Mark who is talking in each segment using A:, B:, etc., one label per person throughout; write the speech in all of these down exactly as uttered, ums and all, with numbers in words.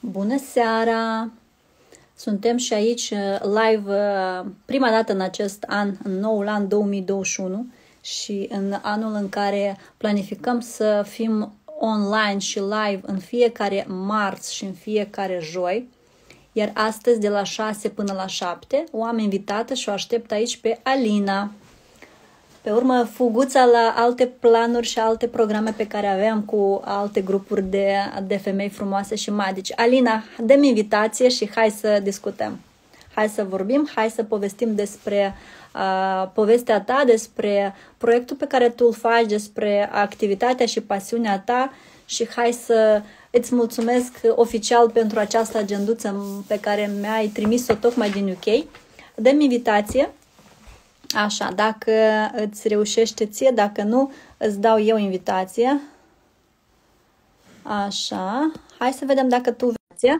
A: Bună seara! Suntem și aici uh, live uh, prima dată în acest an, în noul an două mii douăzeci și unu și în anul în care planificăm să fim online și live în fiecare marți și în fiecare joi. Iar astăzi de la șase până la șapte o am invitată și o aștept aici pe Alina. Pe urmă, fuguța la alte planuri și alte programe pe care aveam cu alte grupuri de, de femei frumoase și magici. Alina, dă-mi invitație și hai să discutăm. Hai să vorbim, hai să povestim despre uh, povestea ta, despre proiectul pe care tu îl faci, despre activitatea și pasiunea ta și hai să îți mulțumesc oficial pentru această agenduță pe care mi-ai trimis-o tocmai din U K. Dă-mi invitație. Așa, dacă îți reușește ție, dacă nu, îți dau eu invitație. Așa, hai să vedem dacă tu vezi.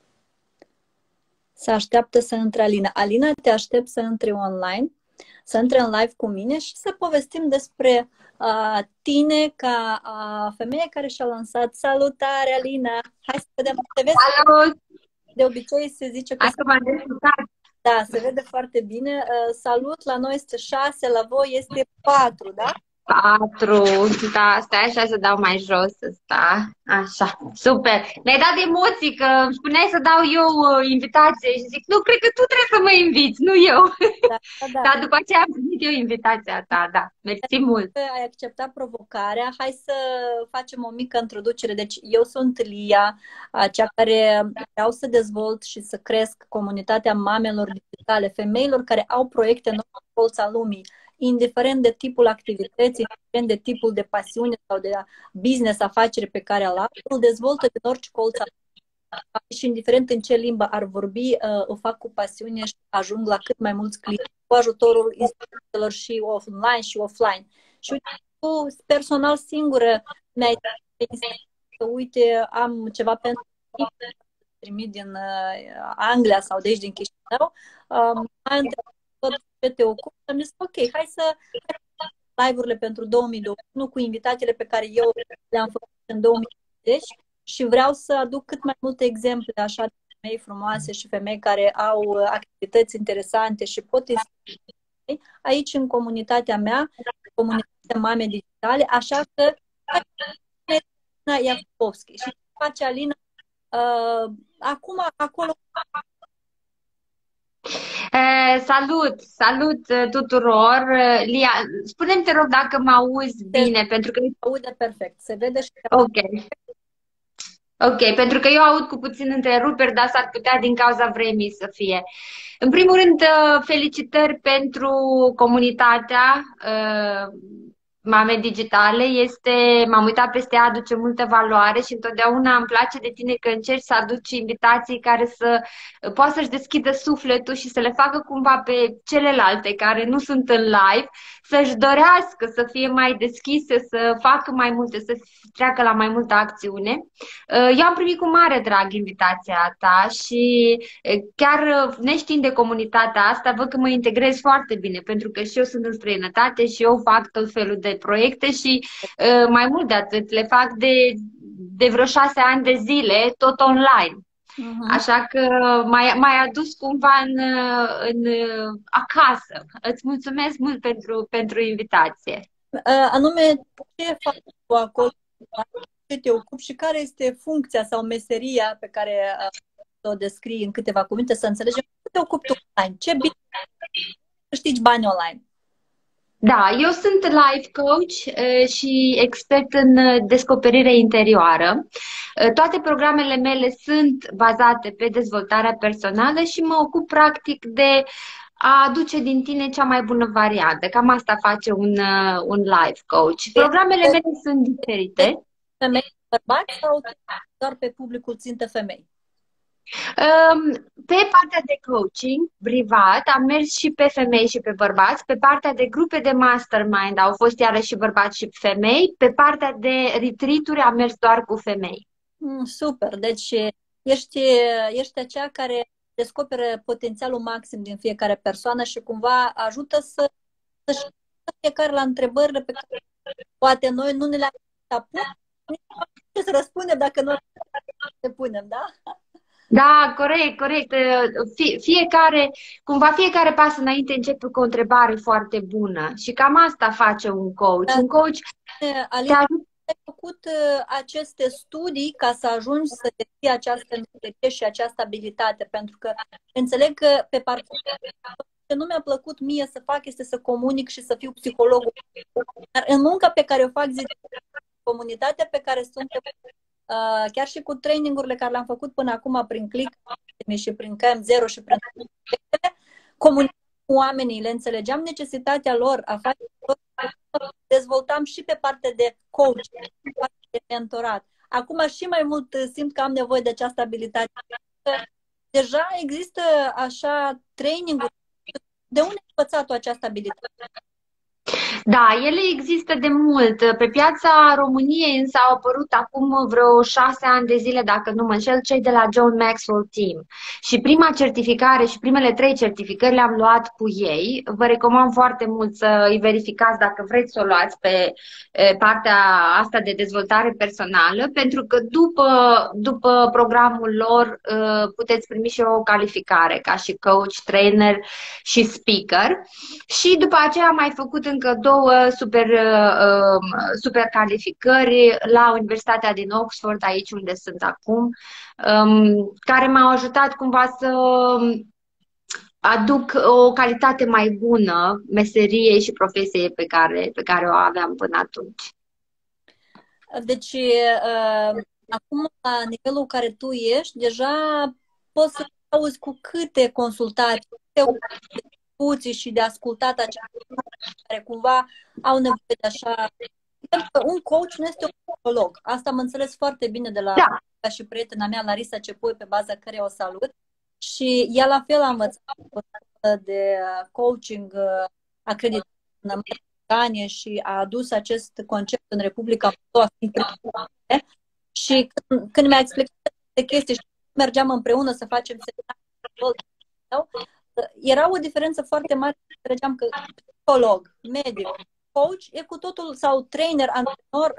A: Se așteaptă să intre Alina. Alina, te aștept să intri online, să intri în live cu mine și să povestim despre uh, tine ca uh, femeie care și-a lansat. Salutare, Alina! Hai să vedem. Te vezi?
B: Salut!
A: De obicei se zice că...
B: Hai să m-am descurcat.
A: Da, se vede foarte bine. Uh, salut, la noi este șase, la voi este patru, da?
B: Patru, da, stai așa să dau mai jos ăsta. Așa, super. Mi-ai dat emoții că îmi spuneai să dau eu uh, invitație și zic, nu, cred că tu trebuie să mă inviți, nu eu.
A: Da, da, da.
B: Dar după aceea am primit eu invitația ta, da. Mersi mult.
A: Ai acceptat provocarea. Hai să facem o mică introducere. Deci eu sunt Lia, cea care vreau să dezvolt și să cresc comunitatea mamelor digitale, femeilor care au proiecte în orice colț al lumii, indiferent de tipul activității, indiferent de tipul de pasiune sau de business, afacere pe care îl au, îl dezvoltă din orice colț al lumii. Și indiferent în ce limbă ar vorbi, o fac cu pasiune și ajung la cât mai mulți clienți cu ajutorul instituțiilor și online și offline. Și uite, tu personal singură mi-ai că uite, am ceva pentru trimit din uh, Anglia sau de aici din Chișinău. Um, am întrebat tot ce te ocupi și am zis, ok, hai să live-urile pentru două mii douăzeci și unu cu invitațiile pe care eu le-am făcut în două mii douăzeci și vreau să aduc cât mai multe exemple așa de femei frumoase și femei care au activități interesante și pot aici în comunitatea mea, comunitatea Mame Digitale, așa că Alina Iacovski și face Alina uh, acum acolo.
B: Eh, salut, salut tuturor. Lia, spune-mi, te rog, dacă mă auzi bine, pentru că...
A: Aude perfect, se vede și...
B: Ok. Ok, pentru că eu aud cu puțin întreruperi, dar s-ar putea din cauza vremii să fie. În primul rând, felicitări pentru comunitatea uh, Mame Digitale. Este, m-am uitat peste ea, aduce multă valoare și întotdeauna îmi place de tine că încerci să aduci invitații care să poată să-și deschidă sufletul și să le facă cumva pe celelalte care nu sunt în live, să-și dorească să fie mai deschise, să facă mai multe, să treacă la mai multă acțiune. Eu am primit cu mare drag invitația ta și chiar neștiind de comunitatea asta, văd că mă integrez foarte bine, pentru că și eu sunt în străinătate și eu fac tot felul de proiecte și mai mult de atât, le fac de, de vreo șase ani de zile, tot online. Uh-huh. Așa că m-ai, m-ai adus cumva în, în acasă. Îți mulțumesc mult pentru, pentru invitație.
A: Uh, anume, ce faci tu acolo? Ce te ocupi și care este funcția sau meseria pe care uh, o descrii în câteva cuvinte, să înțelegem ce te ocupi tu online? Ce bine câștigi bani online?
B: Da, eu sunt life coach și expert în descoperire interioară. Toate programele mele sunt bazate pe dezvoltarea personală și mă ocup practic de a aduce din tine cea mai bună variantă. Cam asta face un, un life coach. Programele mele sunt diferite.
A: Femei, bărbați sau doar pe publicul țintă femei?
B: Pe partea de coaching privat am mers și pe femei și pe bărbați. Pe partea de grupe de mastermind au fost iarăși și bărbați și femei. Pe partea de retreat-uri am mers doar cu femei.
A: Mm, super! Deci ești, ești aceea care descoperă potențialul maxim din fiecare persoană și cumva ajută să să-și fiecare la întrebările pe care poate noi nu ne le-am pus. Ce să răspundem dacă nu le punem, da?
B: Da, corect, corect. Fie, fiecare, cumva fiecare pas înainte începe cu o întrebare foarte bună și cam asta face un coach. Un coach te
A: Alina,
B: ajută.
A: ai făcut uh, aceste studii ca să ajungi să deții această înțelegere și această abilitate, pentru că înțeleg că pe parcurs ce nu mi-a plăcut mie să fac este să comunic și să fiu psihologul. Dar în munca pe care o fac zi, comunitatea pe care suntem, uh, chiar și cu trainingurile care le-am făcut până acum prin Click și prin K M zero și prin comunicam cu oamenii, le înțelegeam necesitatea lor, a face dezvoltam și pe partea de coach, pe partea de mentorat. Acum și mai mult simt că am nevoie de această abilitate. Deja există așa training-uri. De unde ai învățat această abilitate?
B: Da, ele există de mult. Pe piața României însă au apărut acum vreo șase ani de zile, dacă nu mă înșel, cei de la John Maxwell Team. Și prima certificare și primele trei certificări le-am luat cu ei. Vă recomand foarte mult să îi verificați dacă vreți să o luați pe partea asta de dezvoltare personală, pentru că după, după programul lor puteți primi și o calificare ca și coach, trainer și speaker. Și după aceea am mai făcut încă două super, uh, super calificări la Universitatea din Oxford, aici unde sunt acum, um, care m-au ajutat cumva să aduc o calitate mai bună meseriei și profesiei pe care, pe care o aveam până atunci.
A: Deci, uh, acum, la nivelul care tu ești, deja poți să auzi cu câte consultații, câte și de ascultat aceia care cumva au nevoie de așa. Un coach nu este un psiholog. Asta am înțeles foarte bine de la
B: da.
A: și prietena mea, Larisa Cepui, pe baza căreia o salut. Și ea la fel a învățat de coaching acreditat în Americanie și a adus acest concept în Republica Moldova. Și când, când mi-a explicat aceste chestii și mergeam împreună să facem seminarii, era o diferență foarte mare. Înțelegeam că psiholog, medic, coach e cu totul, sau trainer, antrenor,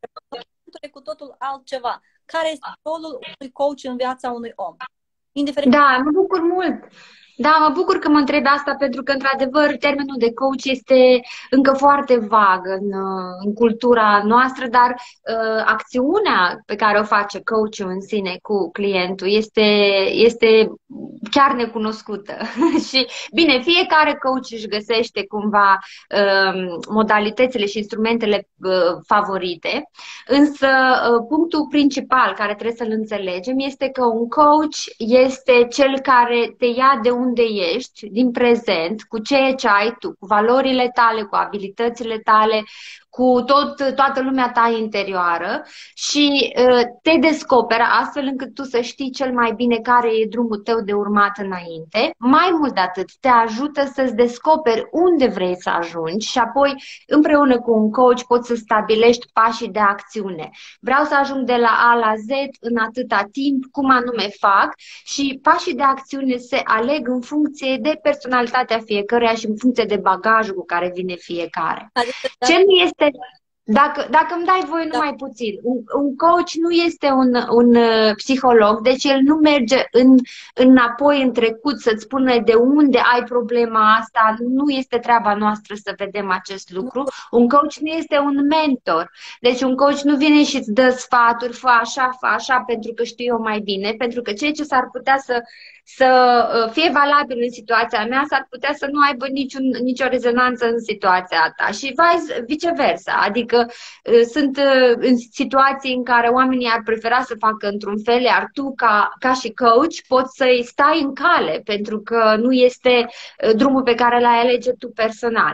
A: e cu totul altceva. Care este rolul unui coach în viața unui om? Indiferent.
B: Da, mă bucur mult. Da, mă bucur că mă întrebi asta, pentru că, într-adevăr, termenul de coach este încă foarte vag în, în cultura noastră, dar uh, acțiunea pe care o face coachul în sine cu clientul este, este chiar necunoscută. Și, bine, fiecare coach își găsește cumva uh, modalitățile și instrumentele uh, favorite, însă uh, punctul principal care trebuie să-l înțelegem este că un coach este cel care te ia de unde ești, din prezent, cu ceea ce ai tu, cu valorile tale, cu abilitățile tale, cu tot, toată lumea ta interioară și uh, te descoperă astfel încât tu să știi cel mai bine care e drumul tău de urmat înainte. Mai mult de atât, te ajută să-ți descoperi unde vrei să ajungi și apoi împreună cu un coach poți să stabilești pașii de acțiune. Vreau să ajung de la A la Z în atâta timp, cum anume fac, și pașii de acțiune se aleg în funcție de personalitatea fiecăruia și în funcție de bagajul cu care vine fiecare. Ce nu este Dacă, dacă îmi dai voie numai da. puțin, un, un coach nu este un, un uh, psiholog, deci el nu merge în, înapoi în trecut să-ți spună de unde ai problema asta, nu este treaba noastră să vedem acest lucru. Un coach nu este un mentor, deci un coach nu vine și îți dă sfaturi, fă așa, fă așa, pentru că știu eu mai bine, pentru că ceea ce s-ar putea să să fie valabil în situația mea, s-ar putea să nu aibă niciun, nicio rezonanță în situația ta și viceversa. Adică sunt în situații în care oamenii ar prefera să facă într-un fel, iar tu, ca, ca și coach, poți să-i stai în cale, pentru că nu este drumul pe care l-ai alege tu personal.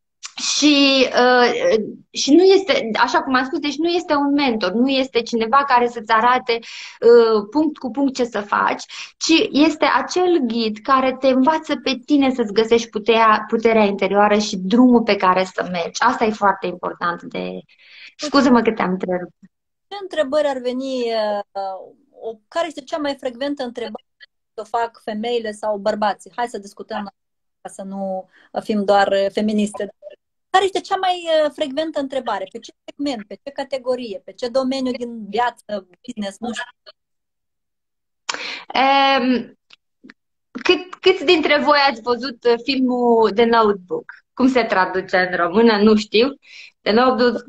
B: Și, uh, și nu este, așa cum am spus, deci nu este un mentor, nu este cineva care să-ți arate uh, punct cu punct ce să faci, ci este acel ghid care te învață pe tine să-ți găsești puterea, puterea interioară și drumul pe care să mergi. Asta e foarte important. De... Scuze-mă că te-am întrerupt.
A: Ce întrebări ar veni, uh, o, care este cea mai frecventă întrebare să fac femeile sau bărbații? Hai să discutăm ca să nu fim doar feministe. Care este cea mai frecventă întrebare? Pe ce segment, pe ce categorie, pe ce domeniu din viață, business, nu știu?
B: Um, cât, câți dintre voi ați văzut uh, filmul The Notebook? Cum se traduce în română? Nu știu. The Notebook,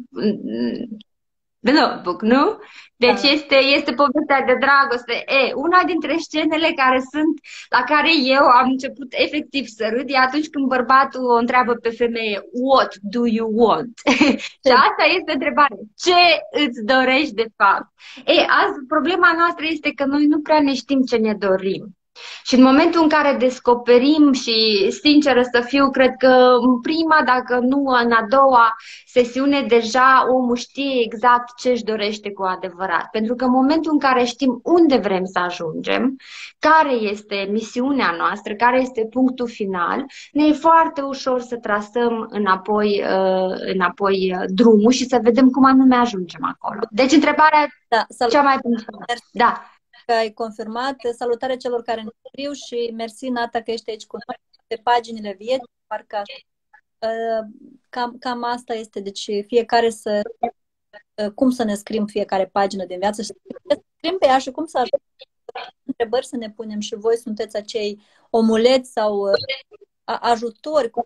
B: The Notebook, nu? Deci
A: Da.
B: este, este povestea de dragoste. E, una dintre scenele care sunt, la care eu am început efectiv să râd, e atunci când bărbatul o întreabă pe femeie, what do you want? Și asta este întrebarea. Ce îți dorești de fapt? E, azi problema noastră este că noi nu prea ne știm ce ne dorim. Și în momentul în care descoperim și, sinceră să fiu, cred că în prima, dacă nu în a doua sesiune, deja omul știe exact ce își dorește cu adevărat. Pentru că în momentul în care știm unde vrem să ajungem, care este misiunea noastră, care este punctul final, ne e foarte ușor să trasăm înapoi, uh, înapoi uh, drumul și să vedem cum anume ajungem acolo. Deci întrebarea
A: Da,
B: cea mai principală. Da.
A: Că ai confirmat. Salutare celor care ne scriu și mersi, Nata, că ești aici cu noi pe paginile vieții. Parcă așa. Cam, cam asta este. Deci fiecare să... Cum să ne scriem fiecare pagină din viață și să scriem pe ea și cum să ajungem întrebări să ne punem și voi sunteți acei omuleți sau ajutori cu,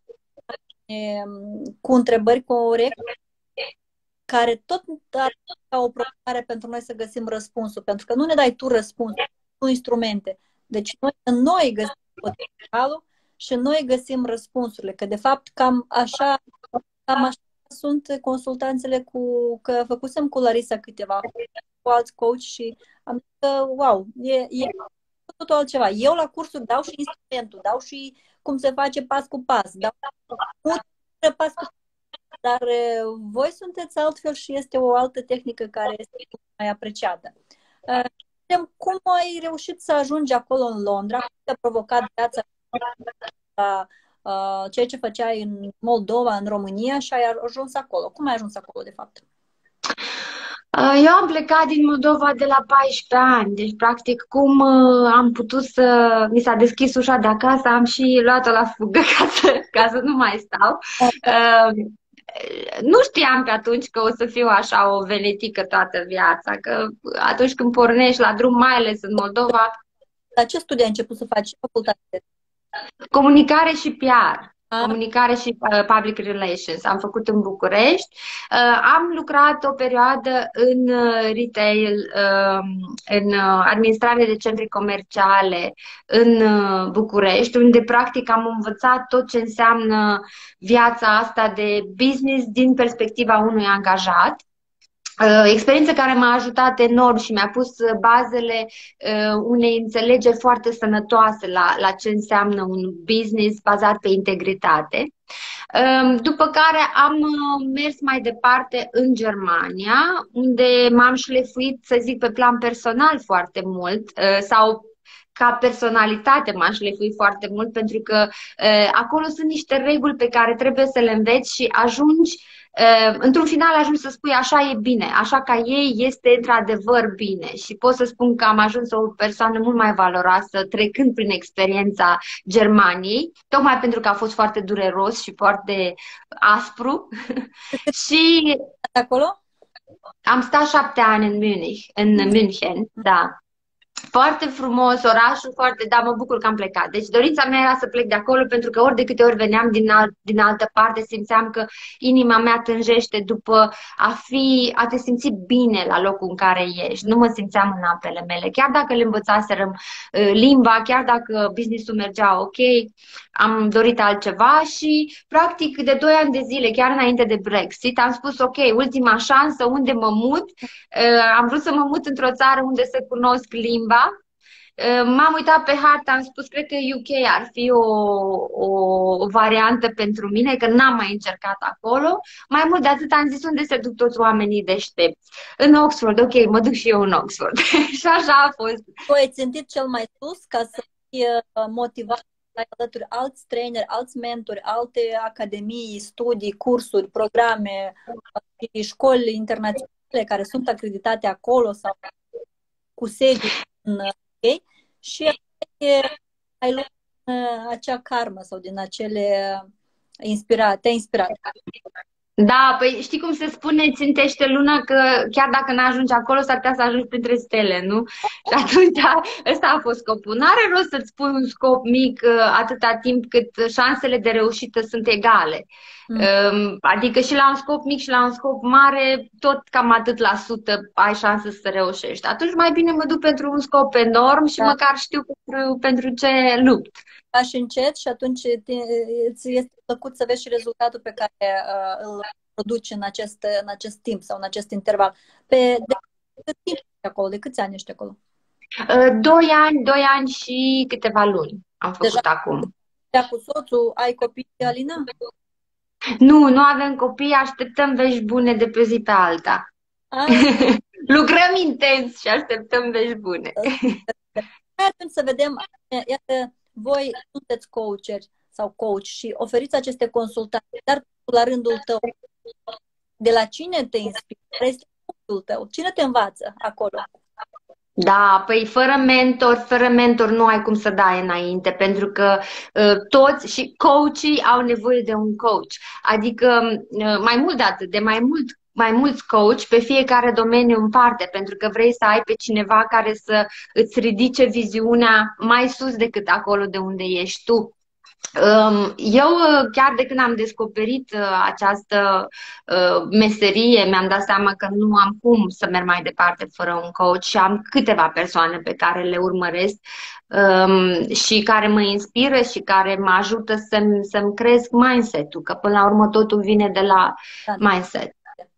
A: cu întrebări corecte care tot ar ca o provocare pentru noi să găsim răspunsul, pentru că nu ne dai tu răspunsul, tu instrumente. Deci noi, noi găsim potențialul și noi găsim răspunsurile, că de fapt cam așa, cam așa sunt consultanțele cu, că făcusem cu Larisa câteva, cu alți coach și am zis că, wow, e, e totul altceva. Eu la cursuri dau și instrumentul, dau și cum se face pas cu pas, dau pas cu pas. Dar voi sunteți altfel și este o altă tehnică care este mai apreciată. Cum ai reușit să ajungi acolo în Londra? Cum te-a provocat viața la ceea ce făceai în Moldova, în România și ai ajuns acolo? Cum ai ajuns acolo, de fapt?
B: Eu am plecat din Moldova de la paisprezece ani, deci practic cum am putut să... Mi s-a deschis ușa de acasă, am și luat-o la fugă ca să, ca să nu mai stau. Nu știam pe atunci că o să fiu așa o venetică toată viața, că atunci când pornești la drum, mai ales în Moldova...
A: Dar ce studii ai început să faci? Facultate?
B: Comunicare și P R. A? Comunicare și uh, Public Relations. Am făcut în București. Uh, am lucrat o perioadă în uh, retail, uh, în uh, administrare de centre comerciale în uh, București, unde practic am învățat tot ce înseamnă viața asta de business din perspectiva unui angajat. Uh, experiență care m-a ajutat enorm și mi-a pus bazele uh, unei înțelegeri foarte sănătoase la, la ce înseamnă un business bazat pe integritate. Uh, după care am uh, mers mai departe în Germania, unde m-am șlefuit, să zic, pe plan personal foarte mult uh, sau ca personalitate m-am șlefuit foarte mult, pentru că uh, acolo sunt niște reguli pe care trebuie să le înveți și ajungi Uh, într-un final ajungi să spui așa e bine, așa ca ei este într-adevăr bine și pot să spun că am ajuns o persoană mult mai valoroasă trecând prin experiența Germaniei, tocmai pentru că a fost foarte dureros și foarte aspru. Și
A: acolo?
B: Am stat șapte ani în Munich, în München, da. Foarte frumos, orașul foarte, da, mă bucur că am plecat. Deci dorința mea era să plec de acolo, pentru că ori de câte ori veneam din, alt, din altă parte, simțeam că inima mea tânjește după a fi, a te simți bine la locul în care ești. Nu mă simțeam în apele mele. Chiar dacă le învățaserăm uh, limba, chiar dacă business-ul mergea ok, am dorit altceva și practic de doi ani de zile, chiar înainte de Brexit, am spus ok, ultima șansă, unde mă mut? Uh, am vrut să mă mut într-o țară unde să cunosc limba. M-am uitat pe hartă, am spus, cred că U K ar fi o, o, o variantă pentru mine, că n-am mai încercat acolo. Mai mult de atât am zis, unde se duc toți oamenii deștepți? În Oxford, ok, mă duc și eu în Oxford. Și așa a fost.
A: Tu ai țintit cel mai sus ca să fii motivat să ai alături alți traineri, alți mentori, alte academii, studii, cursuri, programe și școli internaționale care sunt acreditate acolo sau cu sediu în UK și ai luat acea karmă sau din acele inspirate, te-ai inspirat.
B: Da, păi știi cum se spune, țintește luna, că chiar dacă n-ajungi acolo, s-ar putea să ajungi printre stele, nu? Și atunci ăsta a fost scopul. N-are rost să-ți pui un scop mic uh, atâta timp cât șansele de reușită sunt egale.
A: Mm.
B: Um, Adică și la un scop mic și la un scop mare, tot cam atât la sută ai șanse să reușești. Atunci mai bine mă duc pentru un scop enorm și
A: Da.
B: măcar știu pentru, pentru ce lupt.
A: Faci încet și atunci îți este plăcut să vezi și rezultatul pe care uh, îl produci în acest, în acest timp sau în acest interval. Pe de cât timp ești acolo? De câți ani ești acolo?
B: Uh, Doi ani, doi ani și câteva luni am făcut
A: Deja
B: acum.
A: cu soțul, ai copii, Alina?
B: Nu, nu avem copii, așteptăm vești bune de pe zi pe alta.
A: Ah,
B: Lucrăm intens și așteptăm vești bune.
A: hai atunci să vedem, iată, voi sunteți coacheri sau coach și oferiți aceste consultații, dar tu, la rândul tău, de la cine te inspiri? Care este coachul tău? Cine te învață acolo?
B: Da, păi fără mentor, fără mentor nu ai cum să dai înainte, pentru că uh, toți și coachii au nevoie de un coach. Adică uh, mai mult de atât, de mai mult mai mulți coach pe fiecare domeniu în parte, pentru că vrei să ai pe cineva care să îți ridice viziunea mai sus decât acolo de unde ești tu. Eu, chiar de când am descoperit această meserie, mi-am dat seama că nu am cum să merg mai departe fără un coach și am câteva persoane pe care le urmăresc și care mă inspiră și care mă ajută să-mi, să-mi cresc mindset-ul, că până la urmă totul vine de la mindset.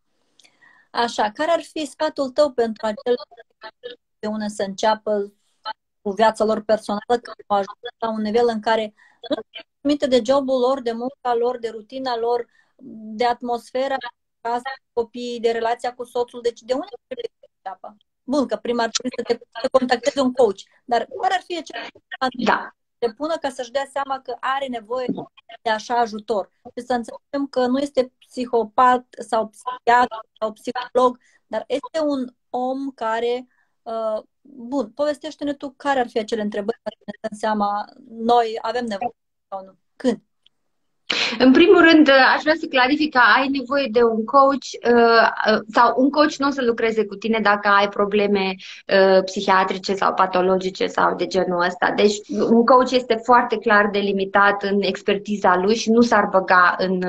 A: Așa, care ar fi sfatul tău pentru acel de unde să înceapă cu viața lor personală, că o ajută la un nivel în care nu aminte de jobul lor, de munca lor, de rutina lor, de atmosfera casă, copiii, de relația cu soțul, deci de unde trebuie să înceapă? Bun, că prima ar trebui să te să contactezi un coach, dar care ar fi acel
B: da.
A: te pună ca să-și dea seama că are nevoie de așa ajutor și să înțelegem că nu este psihopat sau psihiatru sau psiholog, dar este un om care uh, bun, povestește-ne tu care ar fi acele întrebări care ne dăm seama noi avem nevoie sau nu. Când?
B: În primul rând, aș vrea să clarific că ai nevoie de un coach sau un coach nu o să lucreze cu tine dacă ai probleme psihiatrice sau patologice sau de genul ăsta. Deci un coach este foarte clar delimitat în expertiza lui și nu s-ar băga în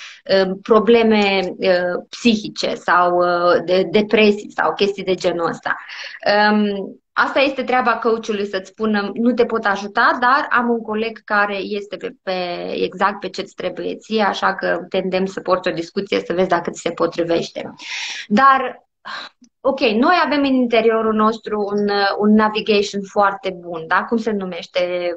B: probleme psihice sau de depresii sau chestii de genul ăsta. Asta este treaba coachului, să-ți spună, nu te pot ajuta, dar am un coleg care este pe, pe exact pe ce-ți trebuie ție, așa că te îndemn să porți o discuție să vezi dacă ți se potrivește. Dar, ok, noi avem în interiorul nostru un, un navigation foarte bun, da? Cum se numește?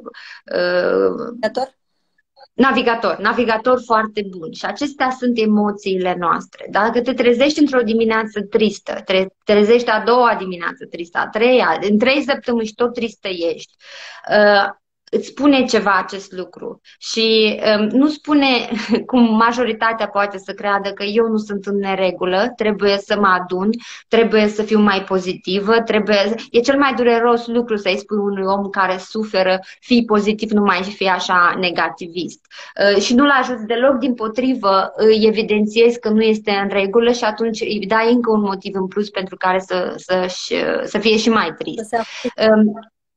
A: Uh...
B: Navigator, navigator foarte bun și acestea sunt emoțiile noastre. Dacă te trezești într-o dimineață tristă, te trezești a doua dimineață tristă, a treia, în trei săptămâni și tot tristă ești, uh, îți spune ceva acest lucru și um, nu spune cum majoritatea poate să creadă că eu nu sunt în neregulă, trebuie să mă adun, trebuie să fiu mai pozitivă, trebuie... E cel mai dureros lucru să-i spui unui om care suferă, fii pozitiv, nu mai fi așa negativist. Uh, și nu-l ajuți deloc, dimpotrivă, îi evidențiezi că nu este în regulă și atunci îi dai încă un motiv în plus pentru care să, să, să fie și mai trist. Um,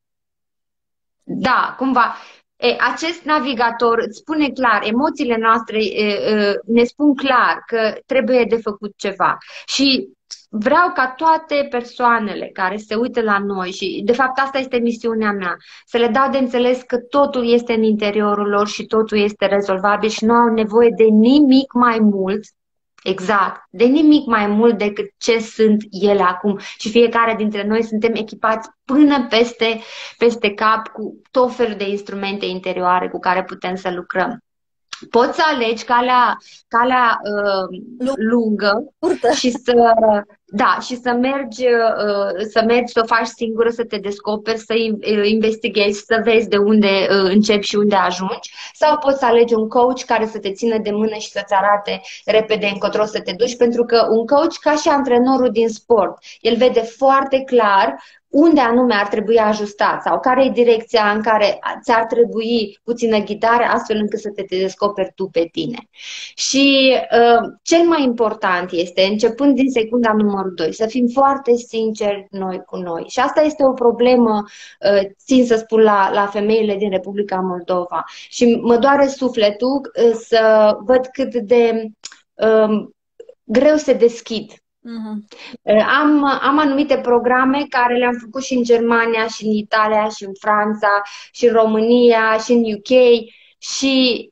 B: Da, cumva. E, acest navigator îți spune clar, emoțiile noastre e, e, ne spun clar că trebuie de făcut ceva. Și vreau ca toate persoanele care se uită la noi și, de fapt, asta este misiunea mea, să le dau de înțeles că totul este în interiorul lor și totul este rezolvabil și nu au nevoie de nimic mai mult. Exact. De nimic mai mult decât ce sunt ele acum. Și fiecare dintre noi suntem echipați până peste, peste cap cu tot felul de instrumente interioare cu care putem să lucrăm. Poți să alegi calea, calea uh, lungă și să, da, și să mergi, uh, să mergi, să o faci singură, să te descoperi, să investighezi, să vezi de unde uh, începi și unde ajungi. Sau poți să alegi un coach care să te țină de mână și să-ți arate repede încotro să te duci, pentru că un coach, ca și antrenorul din sport, el vede foarte clar unde anume ar trebui ajustat sau care e direcția în care ți-ar trebui puțină ghidare astfel încât să te descoperi tu pe tine. Și uh, cel mai important este, începând din secunda numărul doi, să fim foarte sinceri noi cu noi. Și asta este o problemă, uh, țin să spun, la, la femeile din Republica Moldova. Și mă doare sufletul uh, să văd cât de uh, greu se deschid. Uh-huh. Am, am anumite programe care le-am făcut și în Germania, și în Italia, și în Franța, și în România, și în U K și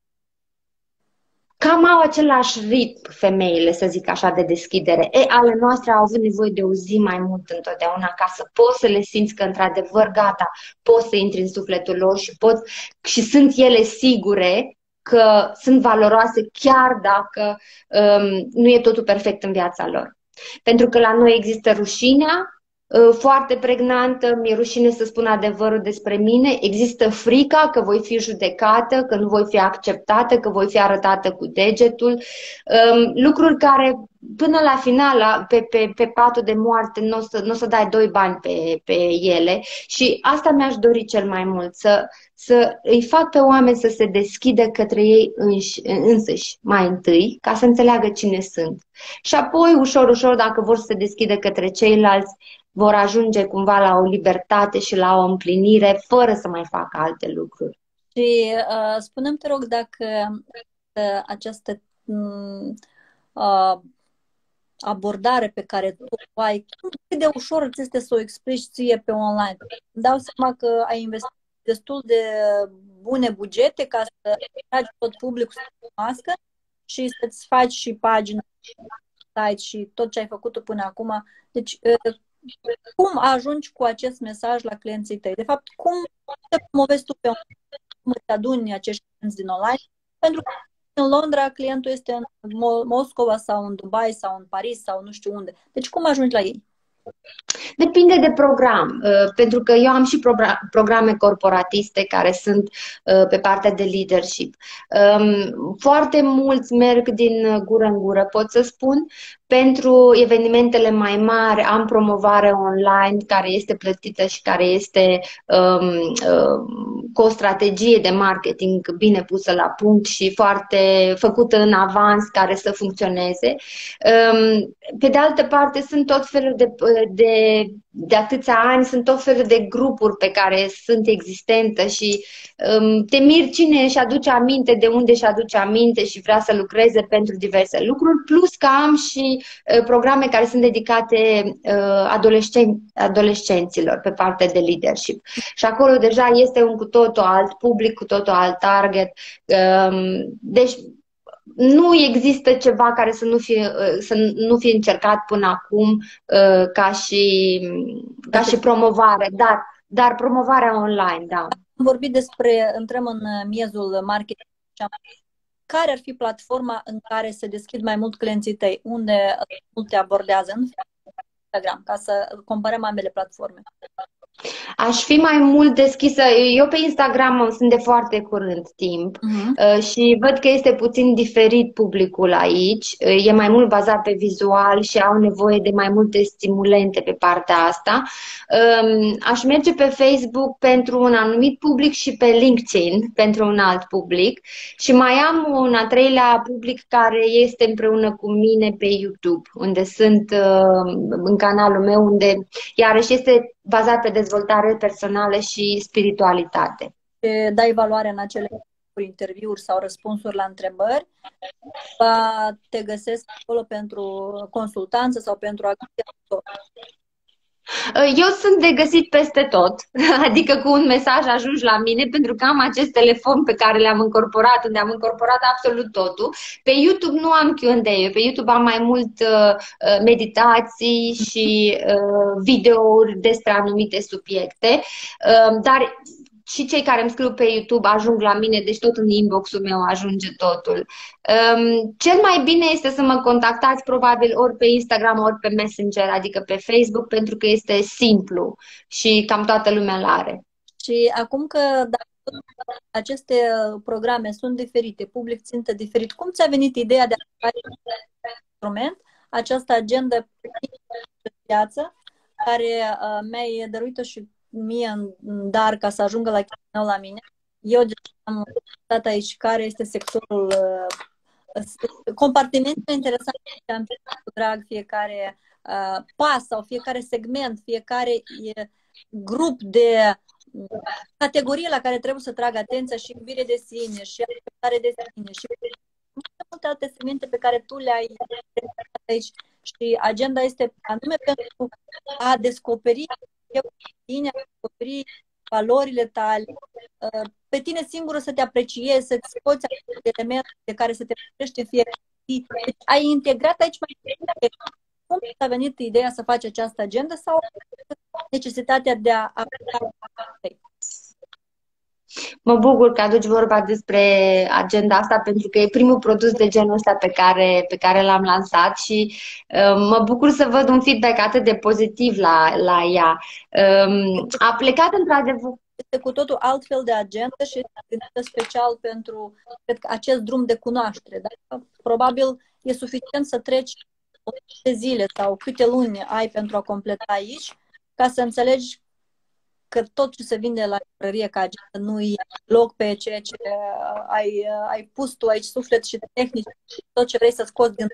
B: cam au același ritm femeile, să zic așa, de deschidere. E, ale noastre au avut nevoie de o zi mai mult întotdeauna ca să poți să le simți că într-adevăr gata, poți să intri în sufletul lor și, poți, și sunt ele sigure că sunt valoroase chiar dacă um, nu e totul perfect în viața lor. Pentru că la noi există rușinea uh, foarte pregnantă, mi-e rușine să spun adevărul despre mine, există frica că voi fi judecată, că nu voi fi acceptată, că voi fi arătată cu degetul, um, lucruri care până la final, pe, pe, pe patul de moarte, nu o să, n-o să dai doi bani pe, pe ele și asta mi-aș dori cel mai mult, să, să îi fac pe oameni să se deschidă către ei înși, însăși mai întâi, ca să înțeleagă cine sunt. Și apoi, ușor, ușor, dacă vor să se deschidă către ceilalți, vor ajunge cumva la o libertate și la o împlinire, fără să mai facă alte lucruri.
A: Și uh, spune-mi, te rog, dacă uh, această uh, abordare pe care tu o ai, cât de ușor ți este să o explici ție pe online? Îmi dau seama că ai investit destul de bune bugete ca să tragi tot publicul să cunoască și să-ți faci și pagina, site și tot ce ai făcut până acum. Deci, cum ajungi cu acest mesaj la clienții tăi? De fapt, cum te promovezi tu pe online? Cum îți aduni acești clienți din online? Pentru că în Londra clientul este în Moscova sau în Dubai sau în Paris sau nu știu unde. Deci cum ajungi la ei?
B: Depinde de program, pentru că eu am și programe corporatiste care sunt pe partea de leadership. Foarte mulți merg din gură în gură, pot să spun. Pentru evenimentele mai mari am promovare online care este plătită și care este um, um, cu o strategie de marketing bine pusă la punct și foarte făcută în avans care să funcționeze. Um, pe de altă parte sunt tot felul de, de, de atâția ani, sunt tot felul de grupuri pe care sunt existente și um, te miri cine își aduce aminte, de unde își aduce aminte și vrea să lucreze pentru diverse lucruri, plus că am și programe care sunt dedicate uh, adolescen adolescenților pe partea de leadership. Și acolo deja este un cu totul alt public, cu totul alt target. Um, deci nu există ceva care să nu fie, uh, să nu fie încercat până acum uh, ca, și, ca și promovare, dar, dar promovarea online, da.
A: Am vorbit despre, intrăm în miezul marketing. Care ar fi platforma în care se deschid mai mult clienții tăi? Unde te abordează? În Instagram, ca să comparăm ambele platforme.
B: Aș fi mai mult deschisă. Eu pe Instagram sunt de foarte curând timp uh-huh. și văd că este puțin diferit publicul aici. E mai mult bazat pe vizual și au nevoie de mai multe stimulente pe partea asta. Aș merge pe Facebook pentru un anumit public și pe LinkedIn pentru un alt public. Și mai am un al treilea public care este împreună cu mine pe YouTube, unde sunt în canalul meu, unde iarăși este bazat pe dezvoltare personală și spiritualitate.
A: Dai valoare în acele interviuri sau răspunsuri la întrebări, te găsesc acolo pentru consultanță sau pentru activitate?
B: Eu sunt de găsit peste tot, adică cu un mesaj ajungi la mine pentru că am acest telefon pe care le-am încorporat, unde am încorporat absolut totul. Pe YouTube nu am Q and A, pe YouTube am mai mult uh, meditații și uh, videouri despre anumite subiecte, uh, dar și cei care îmi scriu pe YouTube ajung la mine, deci tot în inbox-ul meu ajunge totul. Um, cel mai bine este să mă contactați probabil ori pe Instagram, ori pe Messenger, adică pe Facebook, pentru că este simplu și cam toată lumea l-are.
A: Și acum că aceste programe sunt diferite, public țintă diferit, cum ți-a venit ideea de a face un instrument, această agendă pe piață, care uh, mi-ai dăruit-o și mie în, în dar ca să ajungă la Chișinău la mine. Eu deja am stat aici care este sectorul, uh, compartimentul interesant și am cu drag fiecare uh, pas sau fiecare segment, fiecare uh, grup de categorie la care trebuie să trag atenția și iubire de sine și acceptare de sine și multe alte segmente pe care tu le-ai aici. Și agenda este anume pentru a descoperi tine, a descoperi valorile tale, pe tine singură să te apreciezi, să-ți scoți elemente de care să te apreciezi în fiecare zi. Deci ai integrat aici mai multe. Cum a venit ideea să faci această agenda sau necesitatea de a aplica?
B: Mă bucur că aduci vorba despre agenda asta, pentru că e primul produs de genul ăsta pe care, pe care l-am lansat și uh, mă bucur să văd un feedback atât de pozitiv la, la ea. Um, a plecat într-adevăr.
A: Este cu totul altfel de agenda și este gândită special pentru, cred că, acest drum de cunoaștere. Dar probabil e suficient să treci câte zile sau câte luni ai pentru a completa aici, ca să înțelegi că tot ce se vinde la librărie ca agenda nu e loc pe ceea ce ai, ai pus tu aici, suflet și tehnici, tot ce vrei să scoți din...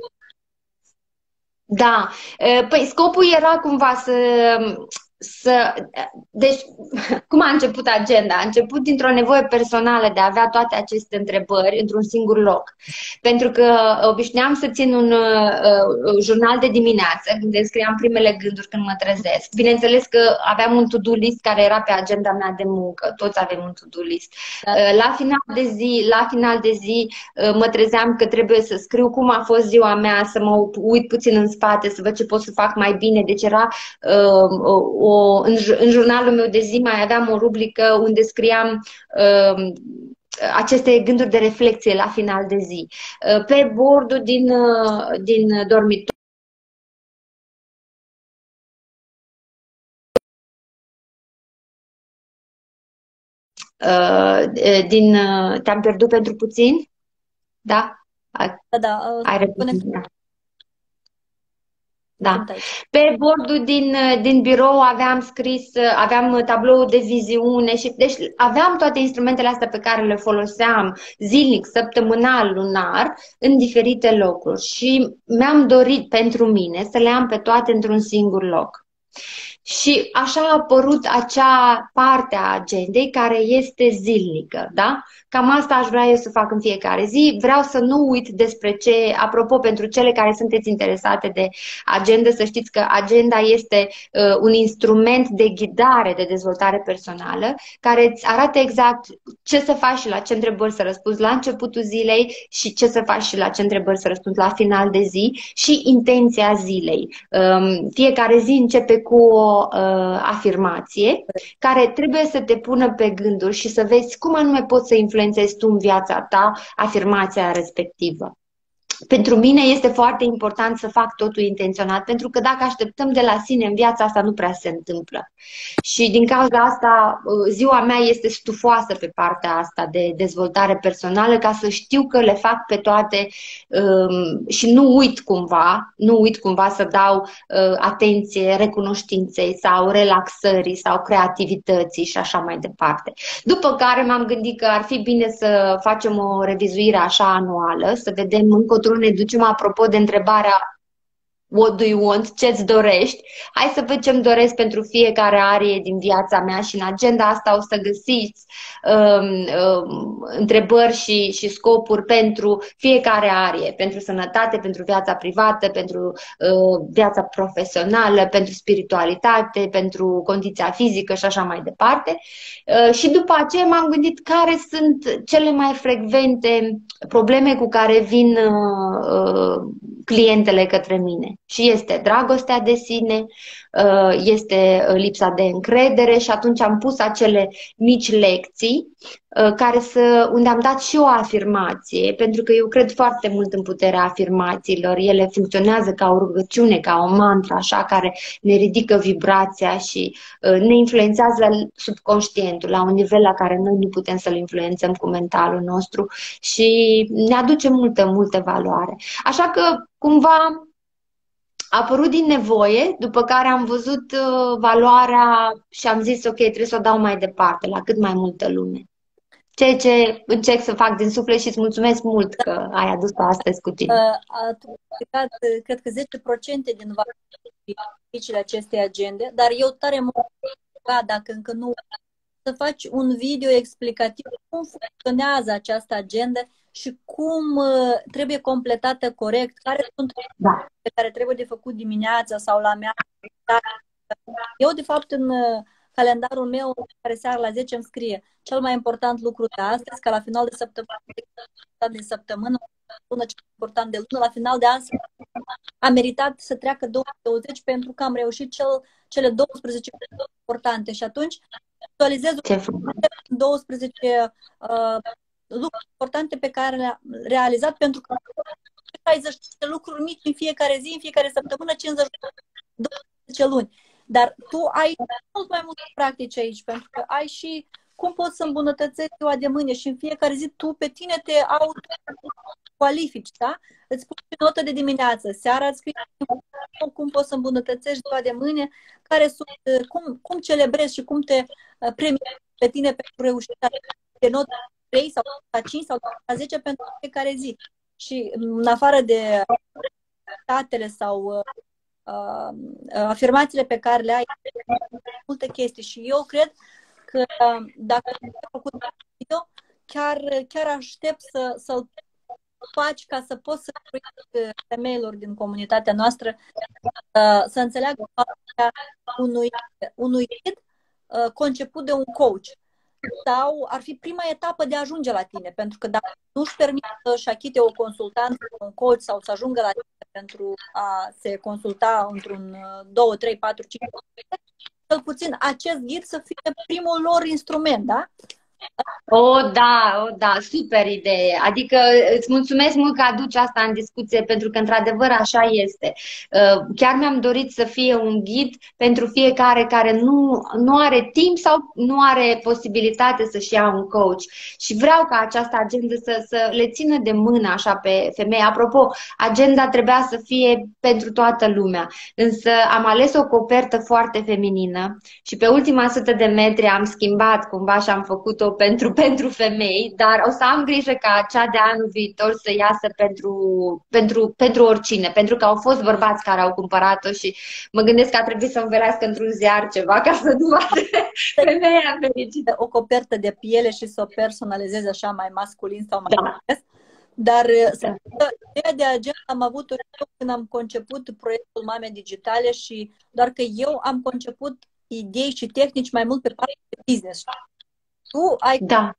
B: Da. Păi scopul era cumva să... să... Deci, cum a început agenda? A început dintr-o nevoie personală de a avea toate aceste întrebări într-un singur loc. Pentru că obișnuiam să țin un uh, jurnal de dimineață, când scriam primele gânduri când mă trezesc. Bineînțeles că aveam un to-do list care era pe agenda mea de muncă. Toți avem un to-do list. Da. Uh, la final de zi, la final de zi uh, mă trezeam că trebuie să scriu cum a fost ziua mea, să mă uit puțin în spate, să văd ce pot să fac mai bine. Deci era uh, o O, în, în jurnalul meu de zi mai aveam o rubrică unde scriam uh, aceste gânduri de reflexie la final de zi. Uh, pe bordul din, uh, din dormitor uh, din uh, te-am pierdut pentru puțin? Da?
A: Da, da.
B: Ai repetit. Da. Pe bordul din, din birou aveam scris, aveam tabloul de viziune și deci aveam toate instrumentele astea pe care le foloseam zilnic, săptămânal, lunar, în diferite locuri și mi-am dorit pentru mine să le am pe toate într-un singur loc. Și așa a apărut acea parte a agendei care este zilnică, da? Cam asta aș vrea eu să fac în fiecare zi. Vreau să nu uit despre ce, apropo, pentru cele care sunteți interesate de agenda, să știți că agenda este uh, un instrument de ghidare, de dezvoltare personală, care îți arată exact ce să faci și la ce întrebări să răspunzi la începutul zilei și ce să faci și la ce întrebări să răspunzi la final de zi și intenția zilei. Um, fiecare zi începe cu o uh, afirmație care trebuie să te pună pe gânduri și să vezi cum anume poți să influențezi tu în viața ta afirmația respectivă. Pentru mine este foarte important să fac totul intenționat, pentru că dacă așteptăm de la sine în viața asta, nu prea se întâmplă. Și din cauza asta, ziua mea este stufoasă pe partea asta de dezvoltare personală, ca să știu că le fac pe toate um, și nu uit cumva, nu uit cumva să dau uh, atenție recunoștinței sau relaxării sau creativității și așa mai departe. După care m-am gândit că ar fi bine să facem o revizuire așa anuală, să vedem încotro ne ducem apropo de întrebarea what do you want? Ce-ți dorești? Hai să văd ce-mi doresc pentru fiecare arie din viața mea și în agenda asta o să găsiți um, um, întrebări și, și scopuri pentru fiecare arie, pentru sănătate, pentru viața privată, pentru uh, viața profesională, pentru spiritualitate, pentru condiția fizică și așa mai departe. Uh, și după aceea m-am gândit care sunt cele mai frecvente probleme cu care vin uh, uh, clientele către mine. Și este dragostea de sine, este lipsa de încredere și atunci am pus acele mici lecții care să, unde am dat și o afirmație, pentru că eu cred foarte mult în puterea afirmațiilor. Ele funcționează ca o rugăciune, ca o mantră, așa, care ne ridică vibrația și ne influențează subconștientul la un nivel la care noi nu putem să-l influențăm cu mentalul nostru și ne aduce multă, multă valoare. Așa că, cumva, a apărut din nevoie, după care am văzut uh, valoarea și am zis, ok, trebuie să o dau mai departe, la cât mai multă lume. Ceea ce încerc să fac din suflet și îți mulțumesc mult că ai adus-o astăzi cu tine.
A: Ați explicat, cred că zece la sută din beneficiile acestei agende, dar eu tare mult, dacă încă nu, să faci un video explicativ cum funcționează această agendă și cum uh, trebuie completată corect, care sunt
B: Da.
A: pe care trebuie de făcut dimineața sau la mea. Eu, de fapt, în uh, calendarul meu, care seara la zece îmi scrie cel mai important lucru de astăzi, ca la final de săptămână, de săptămână, lună, cel mai important de lună, la final de an a meritat să treacă două mii douăzeci pentru că am reușit cel, cele douăsprezece importante și atunci actualizez douăsprezece uh, lucruri importante pe care le-am realizat pentru că treizeci de lucruri mici în fiecare zi, în fiecare săptămână, cincizeci douăsprezece luni. Dar tu ai mult mai multe practici aici, pentru că ai și cum poți să îmbunătățești ziua de mâine și în fiecare zi tu pe tine te auto-qualifici, da? Îți pui notă de dimineață, seara îți scrii cum poți să îmbunătățești ziua de mâine, care sunt, cum, cum celebrezi și cum te premiezi pe tine pentru reușita de notă trei sau la cinci sau la zece pentru fiecare zi. Și în afară de statele sau uh, afirmațiile pe care le ai, multe chestii. Și eu cred că dacă ai făcut video, chiar, chiar aștept să, să-l faci ca să poți să spui femeilor din comunitatea noastră uh, să înțeleagă unui, unui ghid uh, conceput de un coach. Sau ar fi prima etapă de a ajunge la tine, pentru că dacă nu își permite să-și achite o consultanță, un coach sau să ajungă la tine pentru a se consulta într-un doi, trei, patru, cinci, cel puțin acest ghid să fie primul lor instrument, da?
B: O, da, o, da, super idee. Adică îți mulțumesc mult că aduci asta în discuție, pentru că într-adevăr așa este. Chiar mi-am dorit să fie un ghid pentru fiecare care nu, nu are timp sau nu are posibilitate să-și ia un coach. Și vreau ca această agendă să, să le țină de mână așa pe femei. Apropo, agenda trebuia să fie pentru toată lumea, însă am ales o copertă foarte feminină și pe ultima sută de metri am schimbat cumva și am făcut-o pentru, pentru femei, dar o să am grijă ca cea de anul viitor să iasă pentru, pentru, pentru oricine, pentru că au fost bărbați care au cumpărat-o și mă gândesc că a trebuit să învelească într-un ziar ceva ca să nu vadă femeia fericită.
A: O copertă de piele și să o personalizezi așa mai masculin sau mai
B: da.
A: des. Dar da. Ideea de agenda am avut-o eu când am conceput proiectul Mame Digitale și doar că eu am conceput idei și tehnici mai mult pe partea de business. Tu ai,
B: da.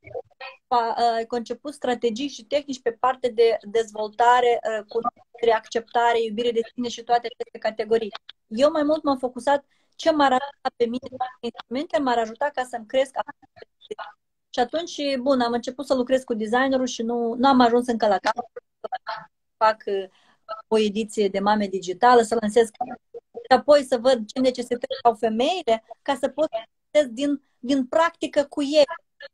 A: ai conceput strategii și tehnici pe parte de dezvoltare, cunoaștere, acceptare, iubire de sine și toate aceste categorii. Eu mai mult m-am focusat ce m-ar ajuta pe mine, instrumente m-ar ajuta ca să-mi cresc. Și atunci, bun, am început să lucrez cu designerul și nu, nu am ajuns încă la cap. Fac o ediție de Mame Digitală, să lansez și apoi să văd ce necesități au femeile ca să pot să din din practică cu ei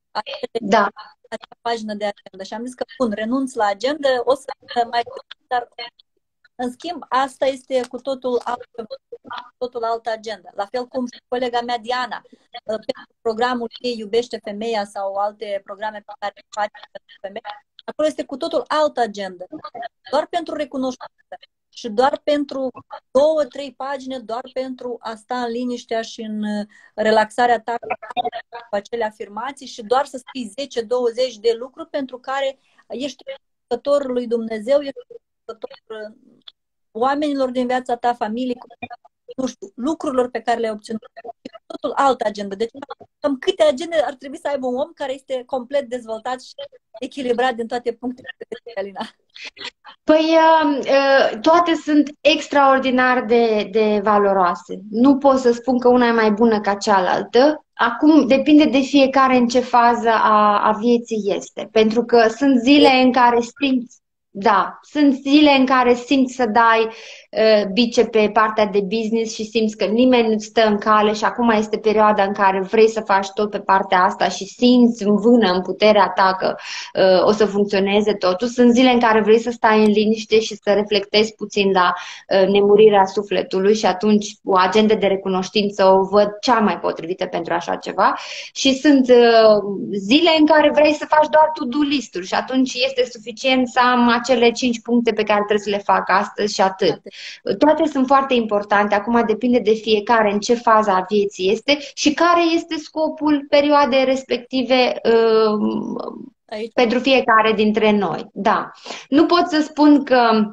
B: da.
A: acea pagină de agenda. Și am zis că, bun, renunț la agenda, o să mai... Dar, în schimb, asta este cu totul altă, totul altă agenda. La fel cum și colega mea, Diana, pentru programul ei Iubește Femeia sau alte programe pe care le face pentru femei, acolo este cu totul altă agenda. Doar pentru recunoștință. Și doar pentru două, trei pagini, doar pentru a sta în liniștea și în relaxarea ta cu acele afirmații și doar să scrii zece douăzeci de lucruri pentru care ești recunoscător lui Dumnezeu, ești recunoscător oamenilor din viața ta, familiei, nu știu, lucrurilor pe care le-ai obținut. Totul altă agenda. Deci, cam câte agende ar trebui să aibă un om care este complet dezvoltat și echilibrat din toate punctele de vedere, Alina?
B: Păi, toate sunt extraordinar de, de valoroase. Nu pot să spun că una e mai bună ca cealaltă. Acum depinde de fiecare în ce fază a, a vieții este. Pentru că sunt zile în care simți Da, sunt zile în care simți să dai uh, bice pe partea de business și simți că nimeni nu stă în cale și acum este perioada în care vrei să faci tot pe partea asta și simți în vână, în puterea ta că uh, o să funcționeze totul. Sunt zile în care vrei să stai în liniște și să reflectezi puțin la uh, nemurirea sufletului și atunci o agendă de recunoștință o văd cea mai potrivită pentru așa ceva. Și sunt uh, zile în care vrei să faci doar to-do list-uri și atunci este suficient să am cele cinci puncte pe care trebuie să le fac astăzi și atât. Toate sunt foarte importante, acum depinde de fiecare în ce fază a vieții este și care este scopul perioadei respective uh, pentru fiecare dintre noi. Da. Nu pot să spun că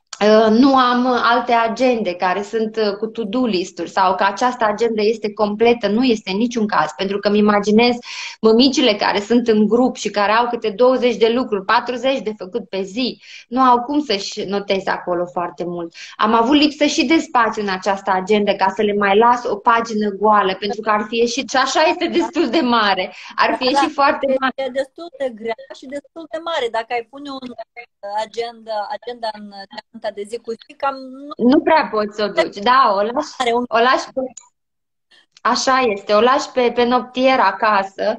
B: nu am alte agende care sunt cu to-do list-uri sau că această agendă este completă, nu este în niciun caz, pentru că îmi imaginez mămicile care sunt în grup și care au câte douăzeci de lucruri, patruzeci de făcut pe zi, nu au cum să-și noteze acolo foarte mult. Am avut lipsă și de spațiu în această agendă ca să le mai las o pagină goală, pentru că ar fi ieșit și așa este destul de mare, ar fi
A: Da,
B: ieșit foarte mare.
A: e destul de grea și destul de mare. Dacă ai pune un agenda, agenda în geanta de zi cu zi, cam nu
B: Nu prea poți să o duci, da, o lași,
A: are un...
B: o lași pe... Așa este, o lași pe, pe noptier acasă,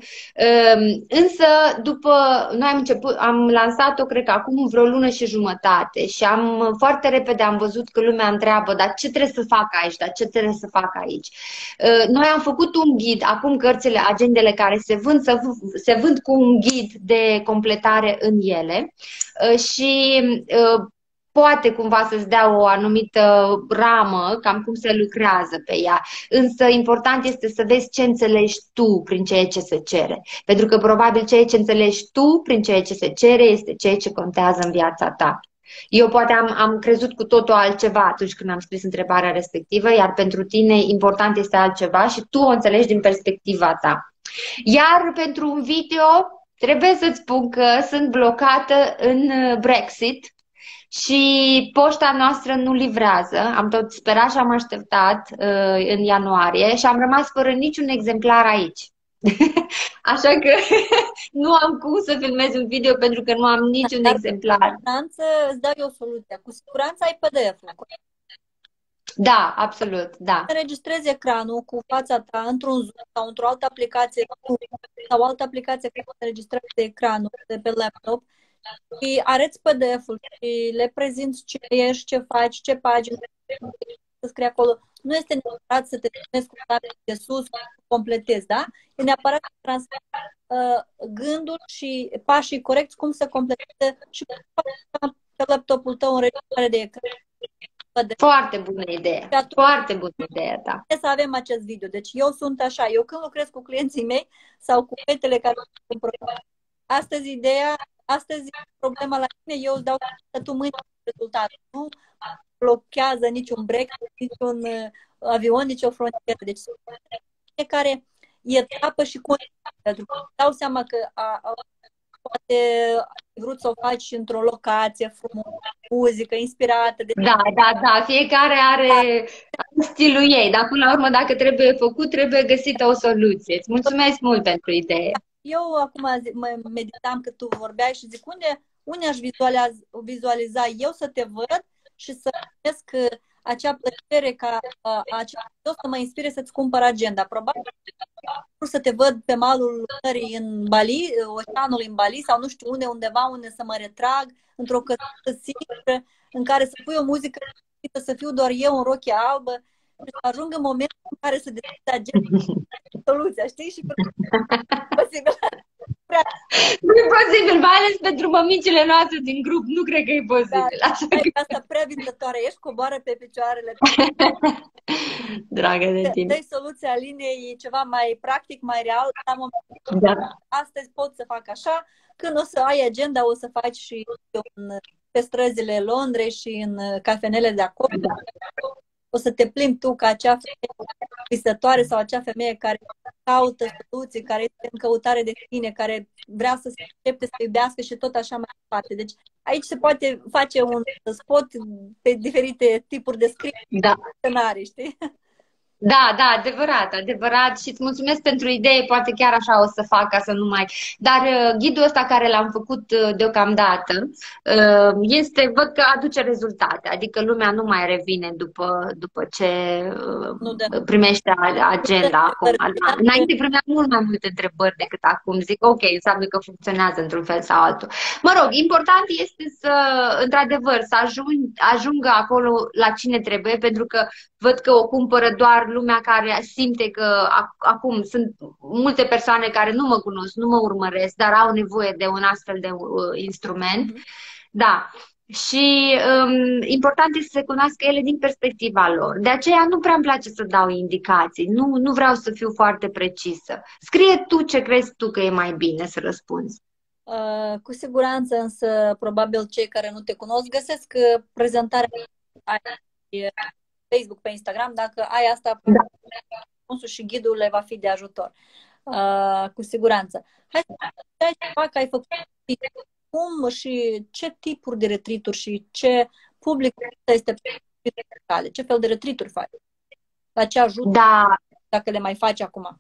B: însă după, noi am început, am lansat-o, cred că acum vreo lună și jumătate și am foarte repede am văzut că lumea întreabă, dar ce trebuie să fac aici, dar ce trebuie să fac aici? Noi am făcut un ghid, acum cărțile, agendele care se vând, se vând cu un ghid de completare în ele și poate cumva să-ți dea o anumită ramă, cam cum se lucrează pe ea. Însă important este să vezi ce înțelegi tu prin ceea ce se cere. Pentru că probabil ceea ce înțelegi tu prin ceea ce se cere este ceea ce contează în viața ta. Eu poate am, am crezut cu totul altceva atunci când am scris întrebarea respectivă, iar pentru tine important este altceva și tu o înțelegi din perspectiva ta. Iar pentru un video trebuie să-ți spun că sunt blocată în Brexit, și poșta noastră nu livrează. Am tot sperat și am așteptat uh, în ianuarie și am rămas fără niciun exemplar aici. Așa că nu am cum să filmez un video pentru că nu am niciun
A: Dar
B: exemplar.
A: Cu siguranță îți dau eu soluția. Cu siguranță ai P D F-ul.
B: Da, absolut, da.
A: Înregistrezi ecranul cu fața ta într-un Zoom sau într-o altă aplicație sau altă aplicație care înregistrează ecranul de pe laptop și arăți P D F-ul și le prezinți ce ești, ce faci, ce pagini să scrie acolo. Nu este neapărat să te filmezi cu tablet de sus, să completezi, da? E neapărat să transmit uh, gândul și pașii corecți, cum să completeze și cum să faci pe laptopul tău înregistrare de ecran.
B: Foarte bună idee. Foarte bună idee, da.
A: Să avem acest video. Deci eu sunt așa. Eu când lucrez cu clienții mei sau cu fetele care sunt probleme, astăzi ideea, astăzi problema la mine, eu îți dau să tu mâine rezultatul. Nu blochează niciun break, niciun uh, avion, nici o frontieră. Deci fiecare etapă și condiție. Pentru că îți dau seama că a, a, poate ai vrut să o faci într-o locație frumoasă, muzică inspirată. De...
B: Da, da, da. Fiecare are stilul ei, dar până la urmă, dacă trebuie făcut, trebuie găsită o soluție. Îți mulțumesc mult pentru idee.
A: Eu acum mă meditam că tu vorbeai și zic, unde, unde aș vizualiza, vizualiza eu să te văd și să găsesc acea plăcere ca acea să mă inspire să-ți cumpăr agenda. Probabil să te văd pe malul mării în Bali, oceanul în Bali sau nu știu unde, undeva unde să mă retrag, într-o căsuță singură, în care să pui o muzică, să fiu doar eu în rochie albă și să ajung în momentul în care să deschid agenda soluția, știi? Și posibil.
B: Nu e posibil, mai ales pentru mămicile noastre din grup, nu cred că e posibil.
A: Da, așa că... asta prea vindătoare, ești, coboară pe picioarele.
B: Dragă de tine.
A: Dă-i soluția linei, ceva mai practic, mai real. La momentul
B: da.
A: Astăzi pot să fac așa, când o să ai agenda, o să faci și în, pe străzile Londrei și în cafenele de acolo. Da. O să te plimbi tu ca acea femeie visătoare sau acea femeie care caută soluții, care este în căutare de tine, care vrea să se accepte, să iubească și tot așa mai departe. Deci aici se poate face un spot pe diferite tipuri de script,
B: da.
A: scenarii, știi?
B: Da, da, adevărat, adevărat și îți mulțumesc pentru idee, poate chiar așa o să fac ca să nu mai... Dar uh, ghidul ăsta care l-am făcut uh, deocamdată uh, este, văd că aduce rezultate, adică lumea nu mai revine după, după ce
A: Nu de
B: uh, primește a- agenda acum. Da. Înainte primeam mult mai multe întrebări decât acum. Zic, ok, înseamnă că funcționează într-un fel sau altul. Mă rog, important este să, într-adevăr, să ajung, ajungă acolo la cine trebuie, pentru că văd că o cumpără doar lumea care simte că ac- acum sunt multe persoane care nu mă cunosc, nu mă urmăresc, dar au nevoie de un astfel de uh, instrument.
A: Mhm.
B: Da. Și um, important este să se cunoască ele din perspectiva lor. De aceea nu prea îmi place să dau indicații. Nu, nu vreau să fiu foarte precisă. Scrie tu ce crezi tu că e mai bine să răspunzi.
A: Uh, cu siguranță, însă, probabil cei care nu te cunosc găsesc uh, prezentarea pe Facebook, pe Instagram. Dacă ai asta,
B: Da.
A: răspunsul și ghidul le va fi de ajutor. Uh, cu siguranță. Hai să ai ceva că ai făcut cum și ce tipuri de retreat-uri și ce public este pe tale, ce fel de retreat-uri faci, la ce ajută
B: Da,
A: dacă le mai faci acum.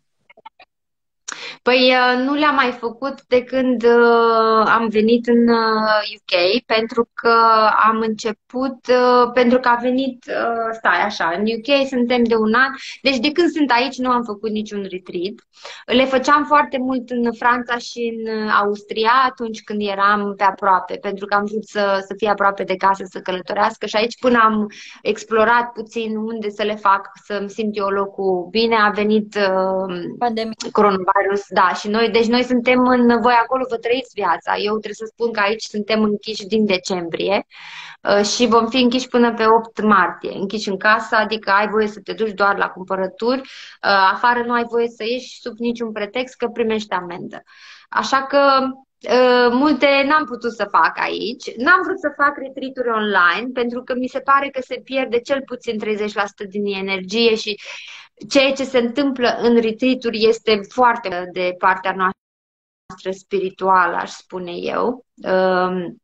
B: păi uh, nu le-am mai făcut de când uh, am venit în uh, U K, pentru că am început, uh, pentru că a venit, uh, stai așa, în U K suntem de un an, deci de când sunt aici nu am făcut niciun retreat. Le făceam foarte mult în Franța și în uh, Austria atunci când eram pe aproape, pentru că am vrut să, să fie aproape de casă, să călătorească și aici până am explorat puțin unde să le fac, să-mi simt eu locul bine, a venit uh,
A: Pandemie.
B: coronavirus, da, și noi, deci noi suntem în, voi acolo vă trăiți viața. Eu trebuie să spun că aici suntem închiși din decembrie uh, și vom fi închiși până pe opt martie. Închiși în casă, adică ai voie să te duci doar la cumpărături, uh, afară nu ai voie să ieși sub niciun pretext că primești amendă. Așa că uh, multe n-am putut să fac aici. N-am vrut să fac retreat-uri online pentru că mi se pare că se pierde cel puțin treizeci la sută din energie și ceea ce se întâmplă în retreat-uri este foarte de partea noastră spirituală, aș spune eu. Um,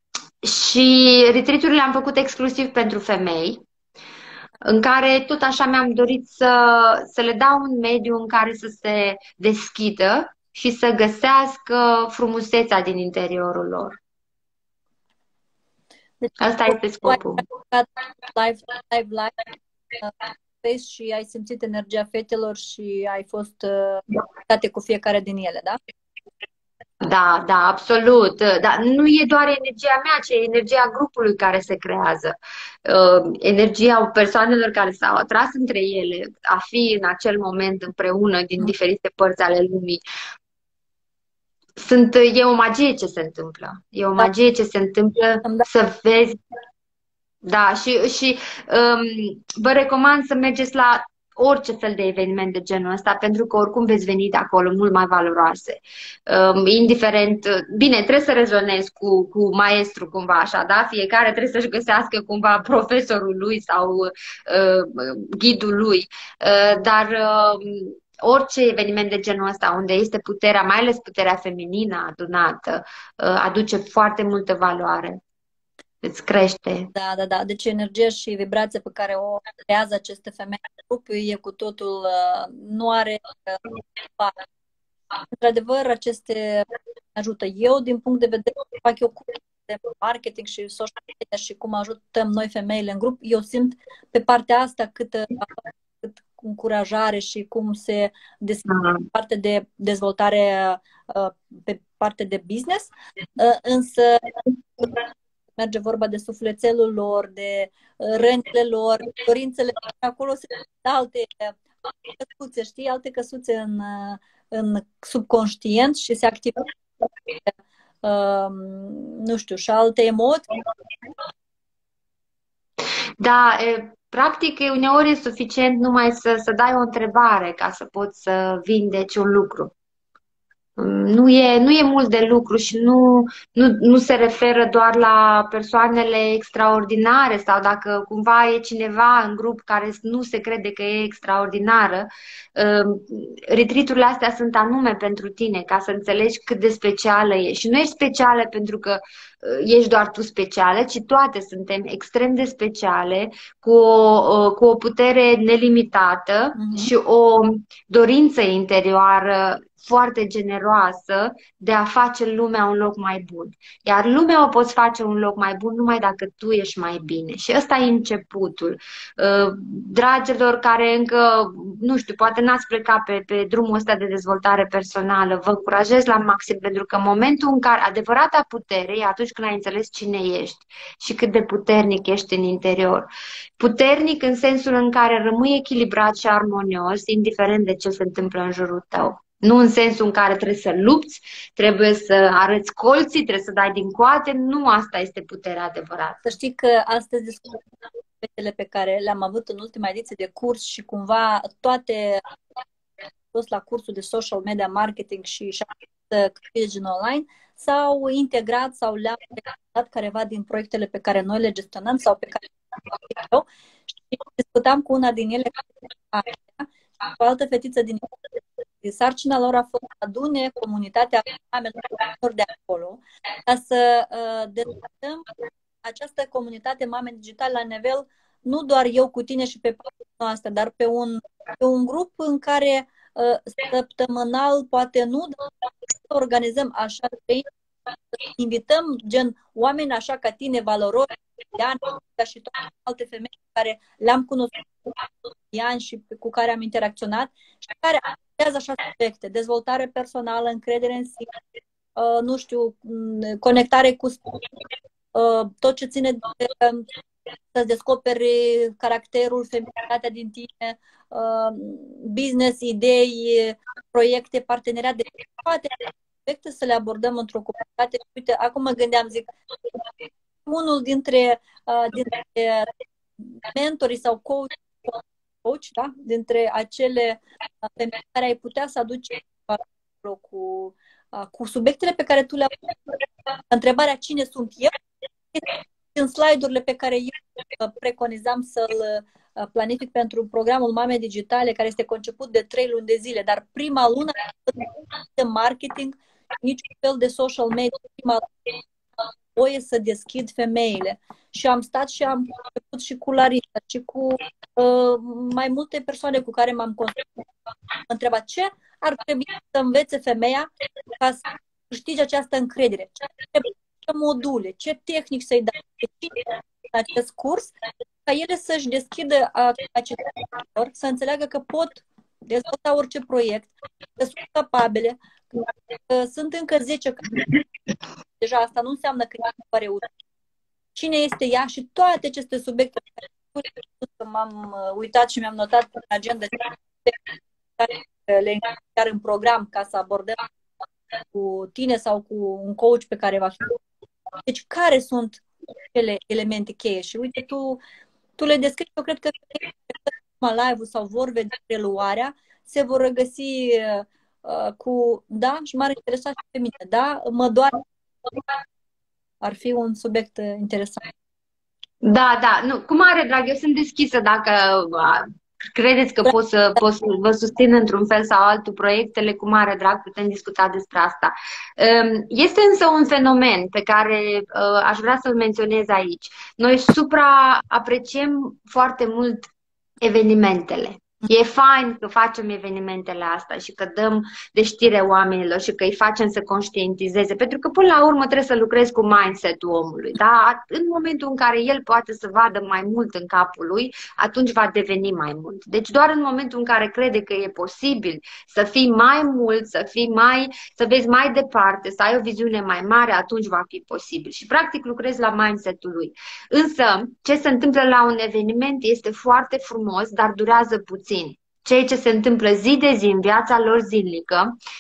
B: și retreat-urile le-am făcut exclusiv pentru femei, în care tot așa mi-am dorit să, să le dau un mediu în care să se deschidă și să găsească frumusețea din interiorul lor.
A: Deci,
B: Asta este
A: tu ai
B: scopul.
A: live, live, live, uh, și ai simțit energia fetelor și ai fost uh, cu fiecare din ele, da?
B: Da, da, absolut. Dar nu e doar energia mea, ci e energia grupului care se creează. Uh, energia persoanelor care s-au atras între ele, a fi în acel moment împreună din diferite părți ale lumii. Sunt, e o magie ce se întâmplă. E o
A: Da.
B: magie ce se întâmplă
A: Da.
B: să vezi. Da, și, și um, vă recomand să mergeți la orice fel de eveniment de genul ăsta, pentru că oricum veți veni de acolo mult mai valoroase. Um, indiferent, bine, trebuie să rezonezi cu, cu maestru cumva așa, da? Fiecare trebuie să-și găsească cumva profesorul lui sau uh, ghidul lui, uh, dar uh, orice eveniment de genul ăsta, unde este puterea, mai ales puterea feminină adunată, uh, aduce foarte multă valoare. Îți crește.
A: Da, da, da. Deci energia și vibrația pe care o creează aceste femei în grup e cu totul, uh, nu are uh, într-adevăr, aceste ajută. Eu, din punct de vedere, fac eu curs de marketing și social media și cum ajutăm noi femeile în grup, eu simt pe partea asta cât, cât încurajare și cum se deschide
B: Uh-huh.
A: parte de dezvoltare uh, pe parte de business, uh, însă merge vorba de sufletelul lor, de rănile lor, dorințele, acolo se alte căsuțe, știi, alte căsuțe în, în subconștient și se activează, uh, nu știu, și alte emoții.
B: Da, e, practic uneori e suficient numai să, să dai o întrebare ca să poți să vindeci un lucru. Nu e, nu e mult de lucru și nu, nu, nu se referă doar la persoanele extraordinare sau dacă cumva e cineva în grup care nu se crede că e extraordinară. Retreat-urile astea sunt anume pentru tine, ca să înțelegi cât de specială e. Și nu ești specială pentru că ești doar tu specială, ci toate suntem extrem de speciale, cu o, cu o putere nelimitată uh-huh. și o dorință interioară foarte generoasă de a face lumea un loc mai bun. Iar lumea o poți face un loc mai bun numai dacă tu ești mai bine. Și ăsta e începutul. Dragilor care încă, nu știu, poate n-ați plecat pe, pe drumul ăsta de dezvoltare personală, vă încurajez la maxim, pentru că în momentul în care adevărata putere e atunci când ai înțeles cine ești și cât de puternic ești în interior. Puternic în sensul în care rămâi echilibrat și armonios, indiferent de ce se întâmplă în jurul tău. Nu în sensul în care trebuie să lupți, trebuie să arăți colții, trebuie să dai din coate. Nu asta este puterea adevărată.
A: Să știi că astăzi discutăm aspectele pe care le-am avut în ultima ediție de curs și cumva toate toți la cursul de social media marketing și câștigă online s-au integrat sau le-au integrat careva din proiectele pe care noi le gestionăm sau pe care eu. Și discutam cu una din ele, cu o altă fetiță din sarcina lor a fost să adune comunitatea oamenilor de acolo ca să uh, dezvoltăm această comunitate mame digitale la nivel, nu doar eu cu tine și pe partea noastră, dar pe un, pe un grup în care uh, săptămânal, poate nu, dar să organizăm așa, să invităm gen oameni așa ca tine, valoroși, ca și toate alte femei care le-am cunoscut ani și cu care am interacționat și care abordează așa subiecte, dezvoltare personală, încredere în sine, uh, nu știu, conectare cu uh, tot ce ține de uh, să-ți descoperi caracterul, feminitatea din tine, uh, business, idei, proiecte, parteneriat, de toate subiecte să le abordăm într-o comunitate. Uite, acum mă gândeam, zic, unul dintre, uh, dintre mentorii sau coach, coach da? dintre acele femei care ai putea să aduci cu, cu subiectele pe care tu le-ai. Întrebarea cine sunt eu, în slide-urile pe care eu preconizam să-l planific pentru programul Mame Digitale, care este conceput de trei luni de zile, dar prima lună de marketing, niciun fel de social media, prima voie să deschid femeile. Și am stat și am început și cu Larisa și cu uh, mai multe persoane cu care m-am consultat. Am întrebat ce ar trebui să învețe femeia ca să câștige această încredere. Ce trebuie, ce module, ce tehnici să-i dai, ce în acest curs, ca ele să-și deschidă acest să înțeleagă că pot dezvolta orice proiect, că sunt capabile, că sunt încă zece. Deja asta nu înseamnă că nu pare util. Cine este ea și toate aceste subiecte care m-am uitat și mi-am notat în agenda le chiar în program ca să abordăm cu tine sau cu un coach pe care va fi. Deci care sunt cele elemente cheie? Și uite, tu, tu le descrii, eu cred că live-ul sau vorbe de preluarea se vor regăsi uh, cu, da, și m-ar interesa și pe mine, da, mă doare. Ar fi un subiect interesant.
B: Da, da, nu, cu mare drag, eu sunt deschisă dacă credeți că pot să, pot să vă susțin într-un fel sau altul proiectele, cu mare drag putem discuta despre asta. Este însă un fenomen pe care aș vrea să-l menționez aici. Noi supraapreciem foarte mult evenimentele. E fain că facem evenimentele astea și că dăm de știre oamenilor și că îi facem să conștientizeze, pentru că până la urmă trebuie să lucrezi cu mindset-ul omului. Da? În momentul în care el poate să vadă mai mult în capul lui, atunci va deveni mai mult. Deci doar în momentul în care crede că e posibil să fii mai mult, să fii mai, să vezi mai departe, să ai o viziune mai mare, atunci va fi posibil. Și practic lucrezi la mindset-ul lui. Însă, ce se întâmplă la un eveniment este foarte frumos, dar durează puțin. Ceea ce se întâmplă zi de zi în viața lor zilnică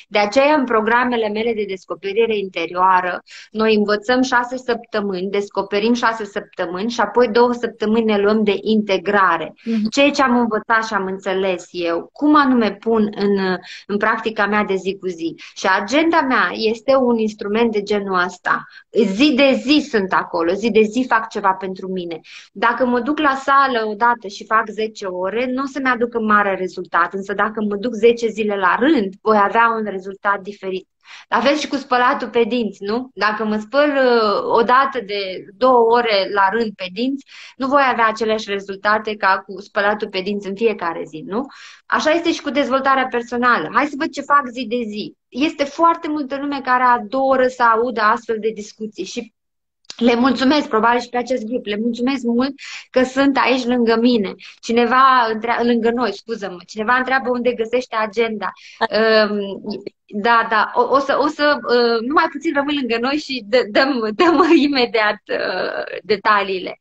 B: De aceea, în programele mele de descoperire interioară, noi învățăm șase săptămâni, descoperim șase săptămâni și apoi două săptămâni ne luăm de integrare. Ceea ce am învățat și am înțeles eu, cum anume pun în, în practica mea de zi cu zi. Și agenda mea este un instrument de genul ăsta. Zi de zi sunt acolo, zi de zi fac ceva pentru mine. Dacă mă duc la sală odată și fac zece ore, nu o să-mi aducă mare rezultat, însă dacă mă duc zece zile la rând, voi avea un rezultat diferit. La fel și cu spălatul pe dinți, nu? Dacă mă spăl uh, o dată de două ore la rând pe dinți, nu voi avea aceleași rezultate ca cu spălatul pe dinți în fiecare zi, nu? Așa este și cu dezvoltarea personală. Hai să văd ce fac zi de zi. Este foarte multă lume care adoră să audă astfel de discuții și le mulțumesc, probabil și pe acest grup, le mulțumesc mult că sunt aici lângă mine. Cineva, lângă noi, scuză-mă, cineva întreabă unde găsește agenda. Da, da, o, o să, o să numai puțin rămâi lângă noi și dăm, dăm imediat detaliile.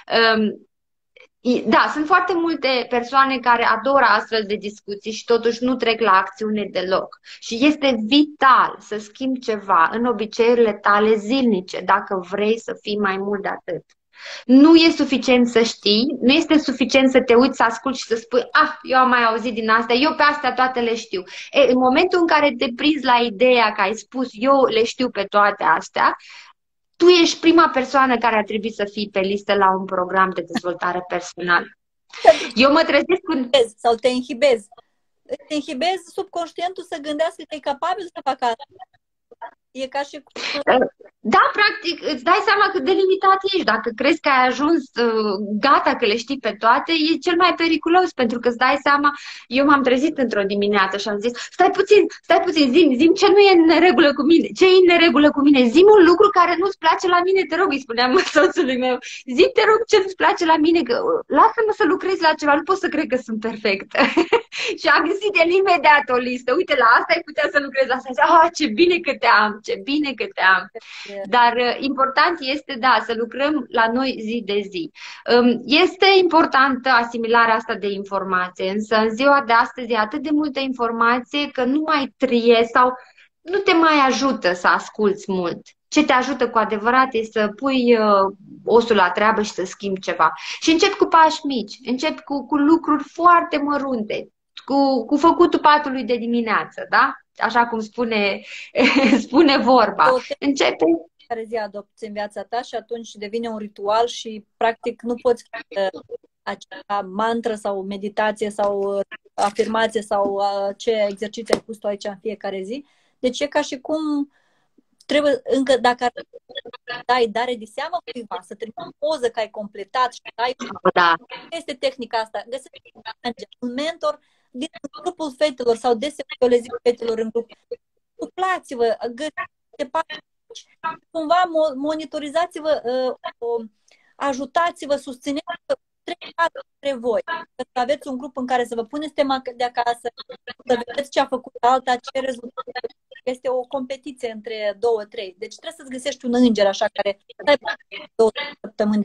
B: Da, sunt foarte multe persoane care adoră astfel de discuții și totuși nu trec la acțiune deloc. Și este vital să schimbi ceva în obiceiurile tale zilnice dacă vrei să fii mai mult de atât. Nu e suficient să știi, nu este suficient să te uiți, să asculti și să spui, ah, eu am mai auzit din astea, eu pe astea toate le știu. E, în momentul în care te prinzi la ideea că ai spus, eu le știu pe toate astea, tu ești prima persoană care ar trebui să fii pe listă la un program de dezvoltare personală. Eu mă trezesc cu...
A: Sau te inhibezi. Te inhibezi subconștientul să gândească că e capabil să facă asta. E ca și cum...
B: Da, practic, îți dai seama cât de limitat ești. Dacă crezi că ai ajuns gata, că le știi pe toate, e cel mai periculos, pentru că îți dai seama, eu m-am trezit într-o dimineață și am zis, stai puțin, stai puțin, zi zi ce nu e în neregulă cu mine, ce e în neregulă cu mine, zi un lucru care nu-ți place la mine, te rog, îi spuneam soțului meu, zi te rog ce nu-ți place la mine, că lasă-mă să lucrez la ceva, nu pot să cred că sunt perfectă. Și am găsit el imediat o listă, uite, la asta ai putea să lucrezi, la asta, ah, ce bine că te am, ce bine că te am. Dar important este, da, să lucrăm la noi zi de zi. Este importantă asimilarea asta de informație, însă în ziua de astăzi e atât de multă informație că nu mai triezi sau nu te mai ajută să asculți mult. Ce te ajută cu adevărat e să pui osul la treabă și să schimbi ceva. Și încep cu pași mici, încep cu, cu lucruri foarte mărunte, cu, cu făcutul patului de dimineață, da? Așa cum spune, spune vorba. Începe.
A: Care zi adopți în viața ta și atunci devine un ritual și practic nu poți acea mantră sau meditație sau afirmație sau ce exerciții ai pus tu aici în fiecare zi. Deci e ca și cum trebuie încă, dacă ar dai dare de seamă cuiva, să trimiți o poză că ai completat și ai...
B: Da.
A: Este tehnica asta. Găsești un mentor din grupul fetelor sau deseori eu le zic fetelor în grup. Cuplați-vă, găsiți cumva monitorizați-vă, ajutați-vă, susțineți-vă între voi. Să aveți un grup în care să vă puneți tema de acasă, să vedeți ce a făcut alta, ce rezultate. Este o competiție între două, trei. Deci trebuie să-ți găsești un înger așa care stai două săptămâni.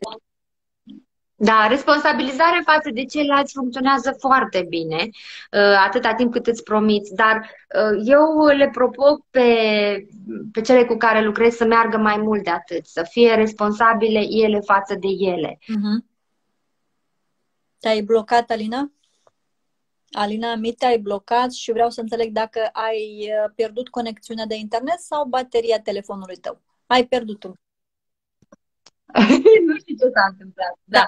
B: Da, responsabilizarea față de ceilalți funcționează foarte bine, atâta timp cât îți promiți, dar eu le propun pe, pe cele cu care lucrez să meargă mai mult de atât, să fie responsabile ele față de ele.
A: Uh-huh. Te-ai blocat, Alina? Alina, mi te-ai blocat și vreau să înțeleg dacă ai pierdut conexiunea de internet sau bateria telefonului tău. Ai pierdut-o.
B: Nu știu ce s-a întâmplat. Da.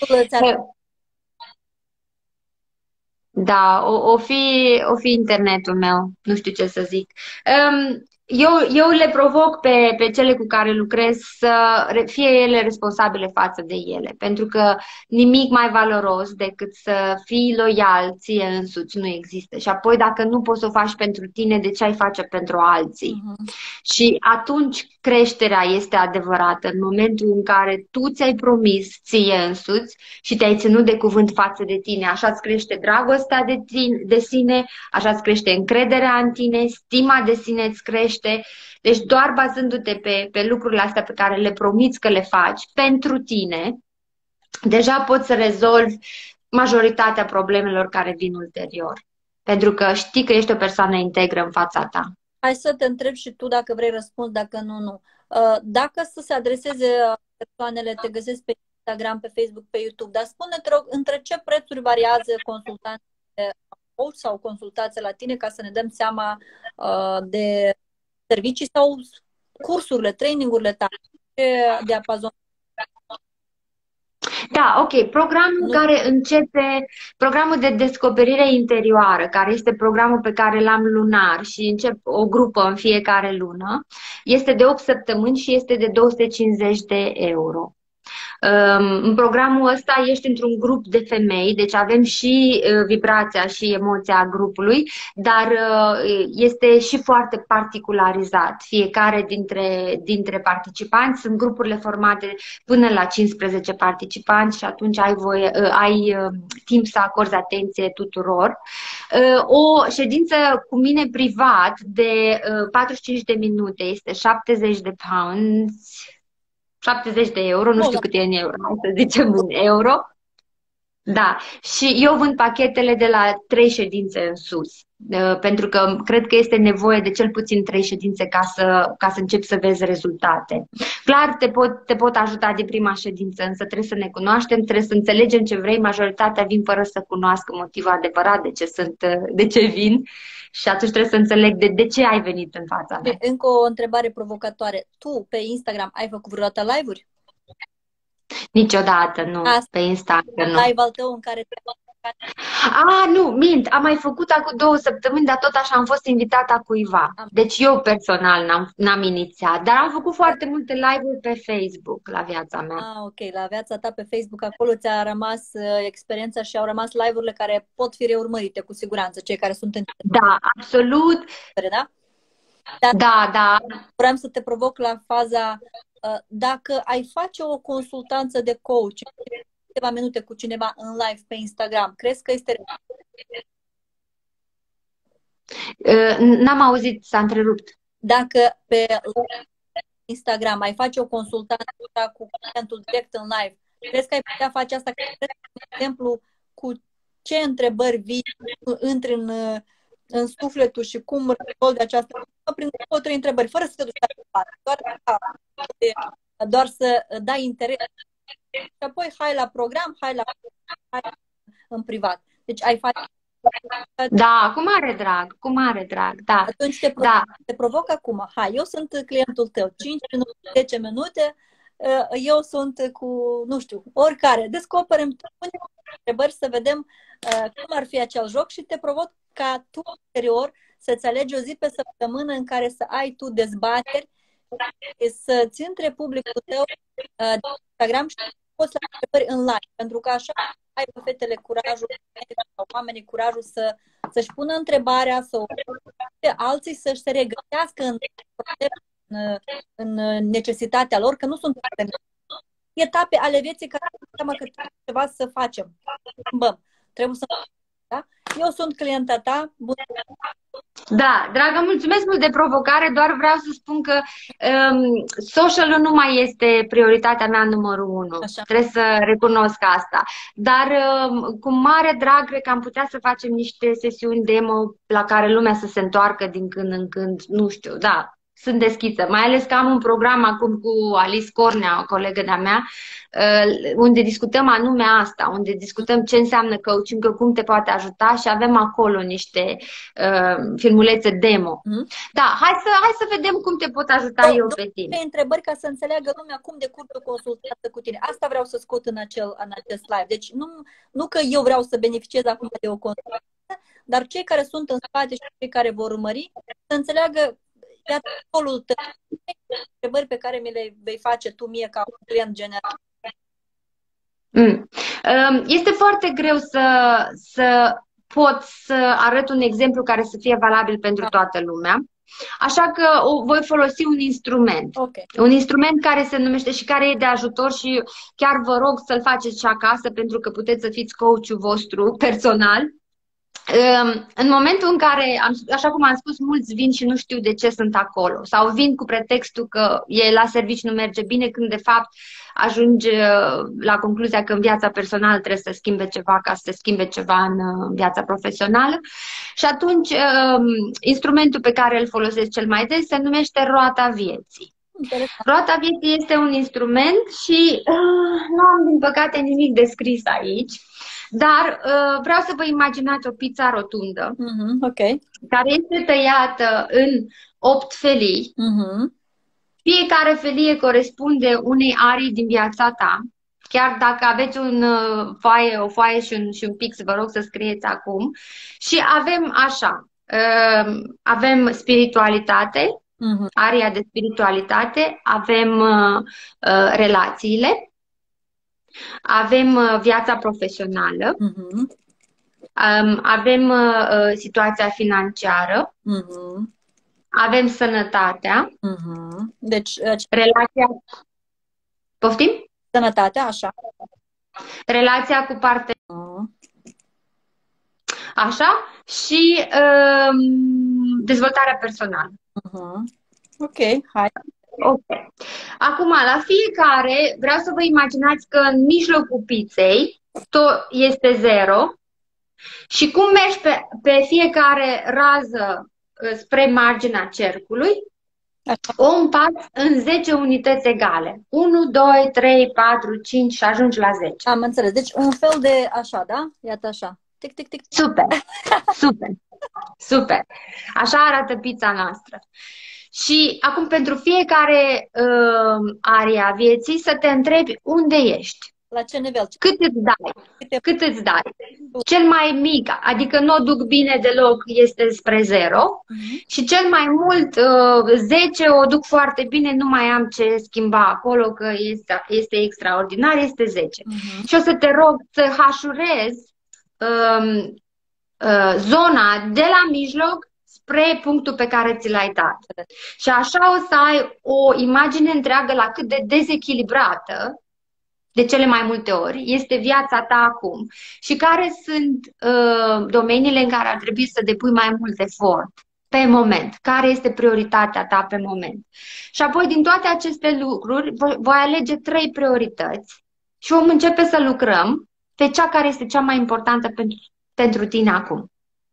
B: Da, o, o, fi, o fi internetul meu, nu știu ce să zic. Um, eu, eu le provoc pe, pe cele cu care lucrez să fie ele responsabile față de ele, pentru că nimic mai valoros decât să fii loial ție însuți nu există. Și apoi dacă nu poți să o faci pentru tine, de ce ai face pentru alții? Uh-huh. Și atunci creșterea este adevărată, în momentul în care tu ți-ai promis ție însuți și te-ai ținut de cuvânt față de tine. Așa îți crește dragostea de, tine, de sine, așa îți crește încrederea în tine, stima de sine îți crește. Deci doar bazându-te pe, pe lucrurile astea pe care le promiți că le faci pentru tine, deja poți să rezolvi majoritatea problemelor care vin ulterior. Pentru că știi că ești o persoană integră în fața ta.
A: Hai să te întreb și tu dacă vrei răspuns, dacă nu, nu. Dacă să se adreseze persoanele, te găsesc pe Instagram, pe Facebook, pe YouTube, dar spune-te rog, între ce prețuri variază consultanțe coach sau consultație la tine, ca să ne dăm seama de servicii sau cursurile, trainingurile tale, ce diapazon?
B: Da, ok. Programul nu. care începe, programul de descoperire interioară, care este programul pe care l-am lunar și încep o grupă în fiecare lună, este de opt săptămâni și este de două sute cincizeci de euro. În programul ăsta ești într-un grup de femei, deci avem și vibrația și emoția grupului, dar este și foarte particularizat. Fiecare dintre, dintre participanți, sunt grupurile formate până la cincisprezece participanți și atunci ai, voie, ai timp să acorzi atenție tuturor. O ședință cu mine privat de patruzeci și cinci de minute este șaptezeci de pounds, șaptezeci de euro, nu știu cât e în euro, să zicem în euro. Da, și eu vând pachetele de la trei ședințe în sus, pentru că cred că este nevoie de cel puțin trei ședințe ca să, ca să începi să vezi rezultate. Clar, te pot, te pot ajuta de prima ședință, însă trebuie să ne cunoaștem, trebuie să înțelegem ce vrei. Majoritatea vin fără să cunoască motivul adevărat de ce, sunt, de ce vin și atunci trebuie să înțeleg de, de ce ai venit în fața mea.
A: Încă o întrebare provocatoare. Tu, pe Instagram, ai făcut vreodată live-uri?
B: Niciodată, nu. Asta. Pe Instagram, nu.
A: Live al tău în care te...
B: Ah, nu, mint. Am mai făcut acum două săptămâni, dar tot așa am fost invitată cuiva. Deci eu personal n-am, n-am inițiat, dar am făcut foarte multe live-uri pe Facebook la viața mea.
A: Ah, ok. La viața ta pe Facebook, acolo ți-a rămas uh, experiența și au rămas live-urile care pot fi reurmărite, cu siguranță, cei care sunt în...
B: Da, absolut.
A: Da? Dar
B: da, da.
A: Vreau să te provoc la faza, uh, dacă ai face o consultanță de coach câteva minute cu cineva în live pe Instagram, crezi că este...
B: N-am auzit, s-a întrerupt.
A: Dacă pe Instagram ai face o consultanță cu clientul direct în live, crezi că ai putea face asta? Crezi, de exemplu, cu ce întrebări vii, intri în, în sufletul și cum rezolvi această prin două, trei întrebări, fără să te duci la doar, doar să dai interes. Și apoi hai la program, hai la hai în privat. Deci ai face...
B: Da, cu mare drag, cu mare drag, da.
A: Atunci te provoc, da. te provoc acum. Hai, eu sunt clientul tău, cinci minute, zece minute, eu sunt cu, nu știu, oricare. Descoperim întrebări să vedem cum ar fi acel joc și te provoc ca tu ulterior să-ți alegi o zi pe săptămână în care să ai tu dezbateri, să-ți intre publicul tău de Instagram și poți la întrebări în live, pentru că așa ai pe fetele curajul sau oamenii curajul să, să-și pună întrebarea, să o alții să-și se regăsească în, în, în necesitatea lor, că nu sunt etape ale vieții care înseamnă că trebuie ceva să facem. Schimbăm. Trebuie să... Da? Eu sunt clienta ta. Bun.
B: Da, dragă, mulțumesc mult de provocare, doar vreau să spun că um, social-ul nu mai este prioritatea mea numărul unu. Așa. Trebuie să recunosc asta. Dar um, cu mare drag cred că am putea să facem niște sesiuni demo la care lumea să se întoarcă din când în când, nu știu, da. Sunt deschisă, mai ales că am un program acum cu Alice Cornea, o colegă de-a mea, unde discutăm anume asta, unde discutăm ce înseamnă coaching, cum te poate ajuta și avem acolo niște uh, filmulețe demo. Mm. Da, hai să, hai să vedem cum te pot ajuta eu pe tine.
A: Pe întrebări ca să înțeleagă lumea cum decurge o consultație cu tine. Asta vreau să scot în, acel, în acest live. Deci nu, nu că eu vreau să beneficiez acum de o consultație, dar cei care sunt în spate și cei care vor urmări să înțeleagă iată rolul tău, întrebări pe care mi le vei face tu mie ca un client general.
B: Mm. Este foarte greu să, să pot să arăt un exemplu care să fie valabil pentru toată lumea. Așa că o, voi folosi un instrument. Okay. Un instrument care se numește și care e de ajutor și chiar vă rog să-l faceți și acasă pentru că puteți să fiți coach-ul vostru personal. în momentul în care, așa cum am spus, mulți vin și nu știu de ce sunt acolo sau vin cu pretextul că e la serviciu nu merge bine, când de fapt ajunge la concluzia că în viața personală trebuie să schimbe ceva ca să se schimbe ceva în viața profesională. Și atunci instrumentul pe care îl folosesc cel mai des se numește roata vieții. Roata vieții este un instrument și uh, nu am, din păcate, nimic de scris aici, dar uh, vreau să vă imaginați o pizza rotundă,
A: mm-hmm, okay.
B: care este tăiată în opt felii.
A: Mm-hmm.
B: Fiecare felie corespunde unei arii din viața ta. Chiar dacă aveți un uh, foaie, o foaie și un, și un pix, vă rog să scrieți acum. Și avem așa, uh, avem spiritualitate,
A: mm-hmm.
B: aria de spiritualitate, avem uh, uh, relațiile, avem uh, viața profesională,
A: mm-hmm.
B: um, avem uh, situația financiară,
A: mm-hmm.
B: avem sănătatea,
A: mm-hmm. deci uh,
B: relația... Poftim?
A: Sănătatea, așa.
B: Relația cu partenerul. Așa? Și um, dezvoltarea personală.
A: Uh-huh. Ok, hai.
B: Ok. Acum, la fiecare, vreau să vă imaginați că în mijlocul pizzei tot este zero și cum mergi pe, pe fiecare rază spre marginea cercului, o împarți în zece unități egale. unu, doi, trei, patru, cinci și ajungi la zece.
A: Am înțeles. Deci un fel de așa, da? Iată așa. Tic, tic, tic.
B: Super, super, super. Așa arată pizza noastră. Și acum pentru fiecare uh, area vieții să te întrebi unde ești.
A: La ce nivel?
B: Cât îți dai? Cât îți dai? Cel mai mic, adică nu o duc bine deloc, este spre zero. Uh-huh. Și cel mai mult, uh, zece, o duc foarte bine, nu mai am ce schimba acolo, că este, este extraordinar, este zece. Uh-huh. Și o să te rog să hașurezi uh, uh, zona de la mijloc spre punctul pe care ți l-ai dat. Și așa o să ai o imagine întreagă la cât de dezechilibrată, de cele mai multe ori, este viața ta acum și care sunt uh, domeniile în care ar trebui să depui mai mult efort pe moment, care este prioritatea ta pe moment. Și apoi din toate aceste lucruri voi alege trei priorități și vom începe să lucrăm pe cea care este cea mai importantă pentru, pentru tine acum.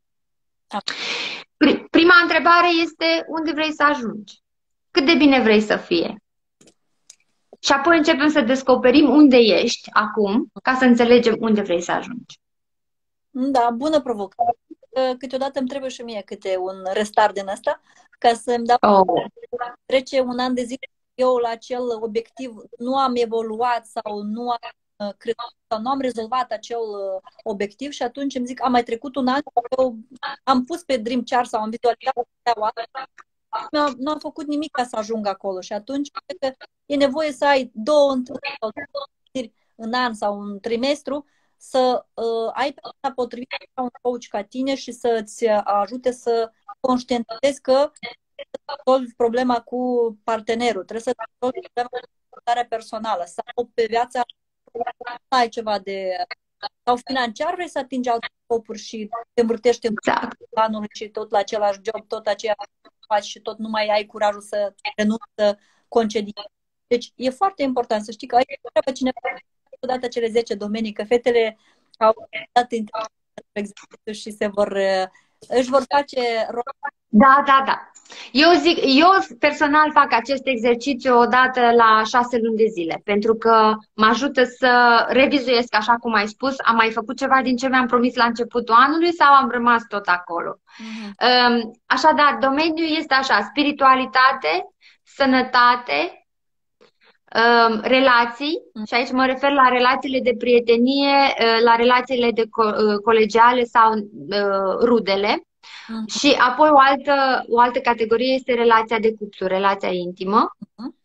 B: Prima întrebare este unde vrei să ajungi? Cât de bine vrei să fie? Și apoi începem să descoperim unde ești acum, ca să înțelegem unde vrei să ajungi.
A: Da, bună provocare. Câteodată îmi trebuie și mie câte un restart din ăsta, ca să-mi dau... Oh. Trece un an de zile, eu la acel obiectiv nu am evoluat sau nu am crescut sau nu am rezolvat acel obiectiv și atunci îmi zic, am mai trecut un an, eu am pus pe Dream Chart sau am vizualizat nu am făcut nimic ca să ajung acolo și atunci cred că e nevoie să ai două întâlniri sau două întâlniri în an sau în trimestru să uh, ai persoana potrivită ca un coach ca tine și să-ți ajute să conștientizezi că să rezolvi problema cu partenerul, trebuie să rezolvi problema cu dezvoltarea personală sau pe viața nu ai ceva de... sau financiar vrei să atingi alte scopuri și te învârtești în planul și tot la același job, tot aceea faci și tot nu mai ai curajul să renunți, să concedii. Deci e foarte important să știi că ai pe cineva odată cele zece domenii, că fetele au dat exercițiu și se vor, își vor face
B: Da, da, da. Eu zic, eu personal fac acest exercițiu odată la șase luni de zile, pentru că mă ajută să revizuiesc, așa cum ai spus, am mai făcut ceva din ce mi-am promis la începutul anului sau am rămas tot acolo. Mm-hmm. Așadar, domeniul este așa, spiritualitate, sănătate, relații, și aici mă refer la relațiile de prietenie, la relațiile de co- colegiale sau rudele. Uh-huh. Și apoi o altă, o altă categorie este relația de cuplu, relația intimă. Uh-huh.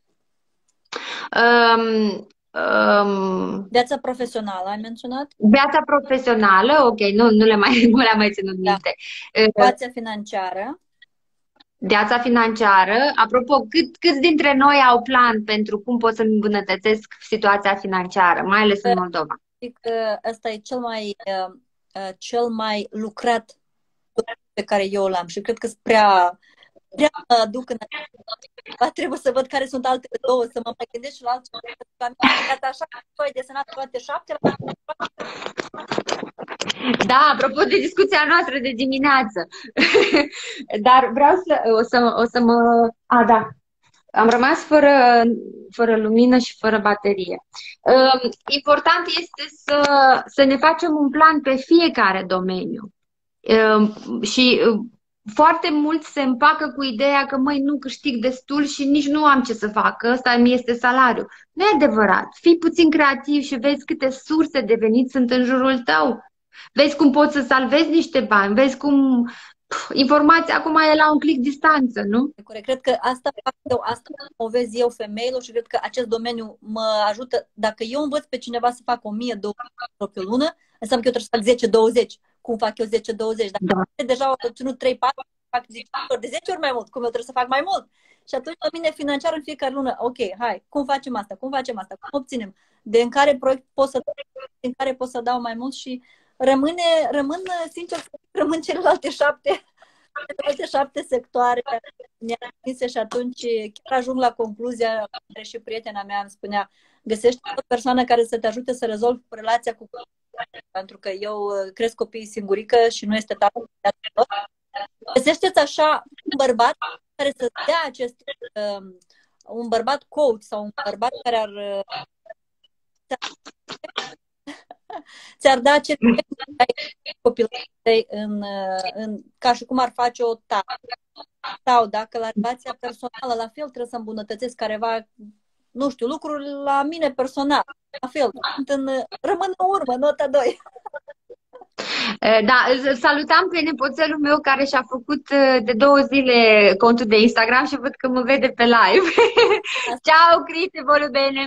B: Um, um,
A: Viața profesională, ai menționat?
B: Viața profesională, ok, nu, nu le mai, nu le-am mai ținut minte.
A: Da. Viața financiară.
B: Viața financiară. Apropo, cât, câți dintre noi au plan pentru cum pot să-mi îmbunătățesc situația financiară, mai ales în Moldova?
A: Zic că ăsta e cel mai... uh, cel mai lucrat pe care eu l-am și cred că sunt prea, prea mă aduc în acest. Trebuie să văd care sunt altele două, să mă mai gândesc și la altceva. Gata, așa că ai desenat toate șapte.
B: Da, apropo de discuția noastră de dimineață. Dar vreau să o, să o să mă... A, da. Am rămas fără, fără lumină și fără baterie. Important este să, să ne facem un plan pe fiecare domeniu. Și foarte mulți se împacă cu ideea că, măi, nu câștig destul și nici nu am ce să fac, că ăsta mi este salariu. Nu e adevărat. Fii puțin creativ și vezi câte surse de venit sunt în jurul tău. Vezi cum poți să salvezi niște bani, vezi cum pf, informația acum e la un click distanță, nu?
A: Corect. Cred că asta fac eu, asta promovez eu femeilor și cred că acest domeniu mă ajută. Dacă eu învăț pe cineva să facă o mie două sute pe lună, înseamnă că eu trebuie să fac zece douăzeci. Cum fac eu zece douăzeci? Dacă da. Deja au obținut trei patru, fac de zece ori mai mult. Cum eu trebuie să fac mai mult? Și atunci la mine financiar în fiecare lună, ok, hai, cum facem asta? Cum facem asta? Cum obținem? De în care proiect pot să în care pot să dau mai mult și rămâne, rămân, sincer, rămân celelalte șapte, celelalte șapte sectoare neatinse și atunci chiar ajung la concluzia, care și prietena mea îmi spunea, găsește o persoană care să te ajute să rezolvi relația cu copiii, pentru că eu cresc copiii singurică și nu este tatăl. Găsește-ți așa un bărbat care să dea acest, um, un bărbat coach sau un bărbat care ar ți-ar da acest copilului tăi în, în, ca și cum ar face o tată. Sau dacă la relația personală la fel trebuie să îmbunătățesc careva, nu știu, lucruri la mine personal. La fel, în, rămân în urmă, nota doi.
B: Da, îl salutam pe nepoțelul meu care și-a făcut de două zile contul de Instagram și văd că mă vede pe live. Ciao, Cris, te vorbesc bine.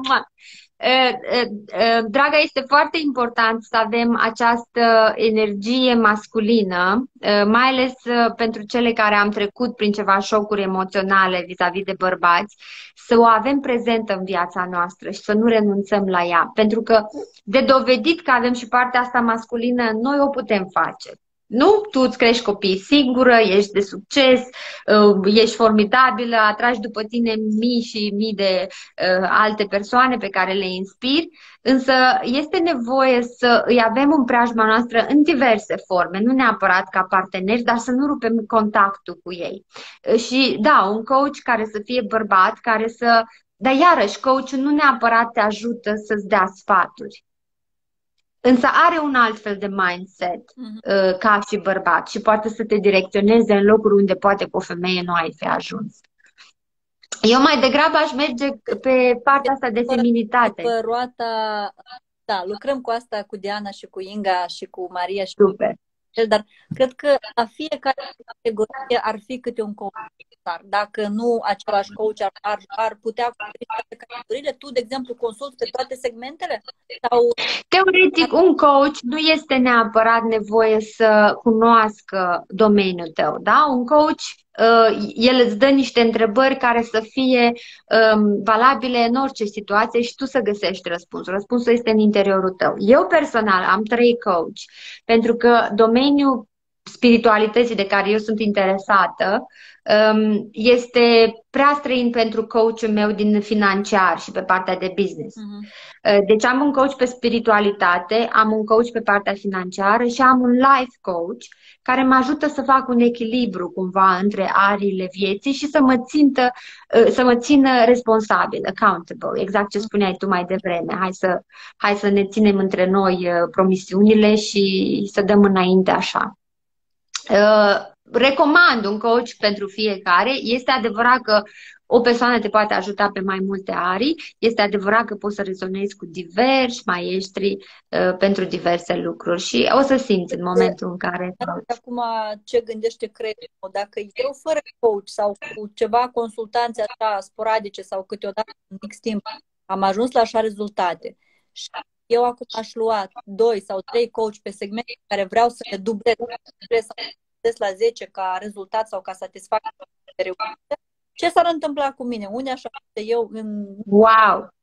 B: Draga, este foarte important să avem această energie masculină, mai ales pentru cele care am trecut prin ceva șocuri emoționale vis-a-vis de bărbați, să o avem prezentă în viața noastră și să nu renunțăm la ea. Pentru că de dovedit că avem și partea asta masculină, noi o putem face. Nu? Tu îți crești copii singură, ești de succes, ești formidabilă, atragi după tine mii și mii de uh, alte persoane pe care le inspiri, însă este nevoie să îi avem în preajma noastră în diverse forme, nu neapărat ca parteneri, dar să nu rupem contactul cu ei. Și da, un coach care să fie bărbat, care să... Dar iarăși, coachul nu neapărat te ajută să-ți dea sfaturi. Însă are un alt fel de mindset uh, ca și bărbat și poate să te direcționeze în locuri unde poate cu o femeie nu ai fi ajuns. Eu mai degrabă aș merge pe partea asta de feminitate.
A: Pe roata, da, lucrăm cu asta cu Diana și cu Inga și cu Maria și
B: Super.
A: Cu... Dar cred că la fiecare categorie ar fi câte un coach. Dacă nu același coach ar, ar, ar putea acoperi toate categoriile. Tu, de exemplu, consulți pe toate segmentele? Sau...
B: Teoretic, un coach nu este neapărat nevoie să cunoască domeniul tău. Da? Un coach, el îți dă niște întrebări care să fie um, valabile în orice situație și tu să găsești răspunsul. Răspunsul este în interiorul tău. Eu personal am trei coach pentru că domeniul spiritualității de care eu sunt interesată um, este prea străin pentru coachul meu din financiar și pe partea de business. Uh-huh. Deci am un coach pe spiritualitate, am un coach pe partea financiară și am un life coach care mă ajută să fac un echilibru cumva între ariile vieții și să mă, țintă, să mă țină responsabil, accountable, exact ce spuneai tu mai devreme. Hai să, hai să ne ținem între noi promisiunile și să dăm înainte așa. Uh, recomand un coach pentru fiecare. Este adevărat că o persoană te poate ajuta pe mai multe arii. Este adevărat că poți să rezonezi cu diversi maestri uh, pentru diverse lucruri și o să simți în momentul în care...
A: Acum ce gândește creierul? Dacă eu fără coach sau cu ceva consultanțe așa sporadice sau câteodată în mix timp am ajuns la așa rezultate și eu acum aș lua doi sau trei coach pe segmente care vreau să le dublez, să la zece ca rezultat sau ca satisfacție, ce s-ar întâmpla cu mine? Unde aș face eu în...
B: Wow!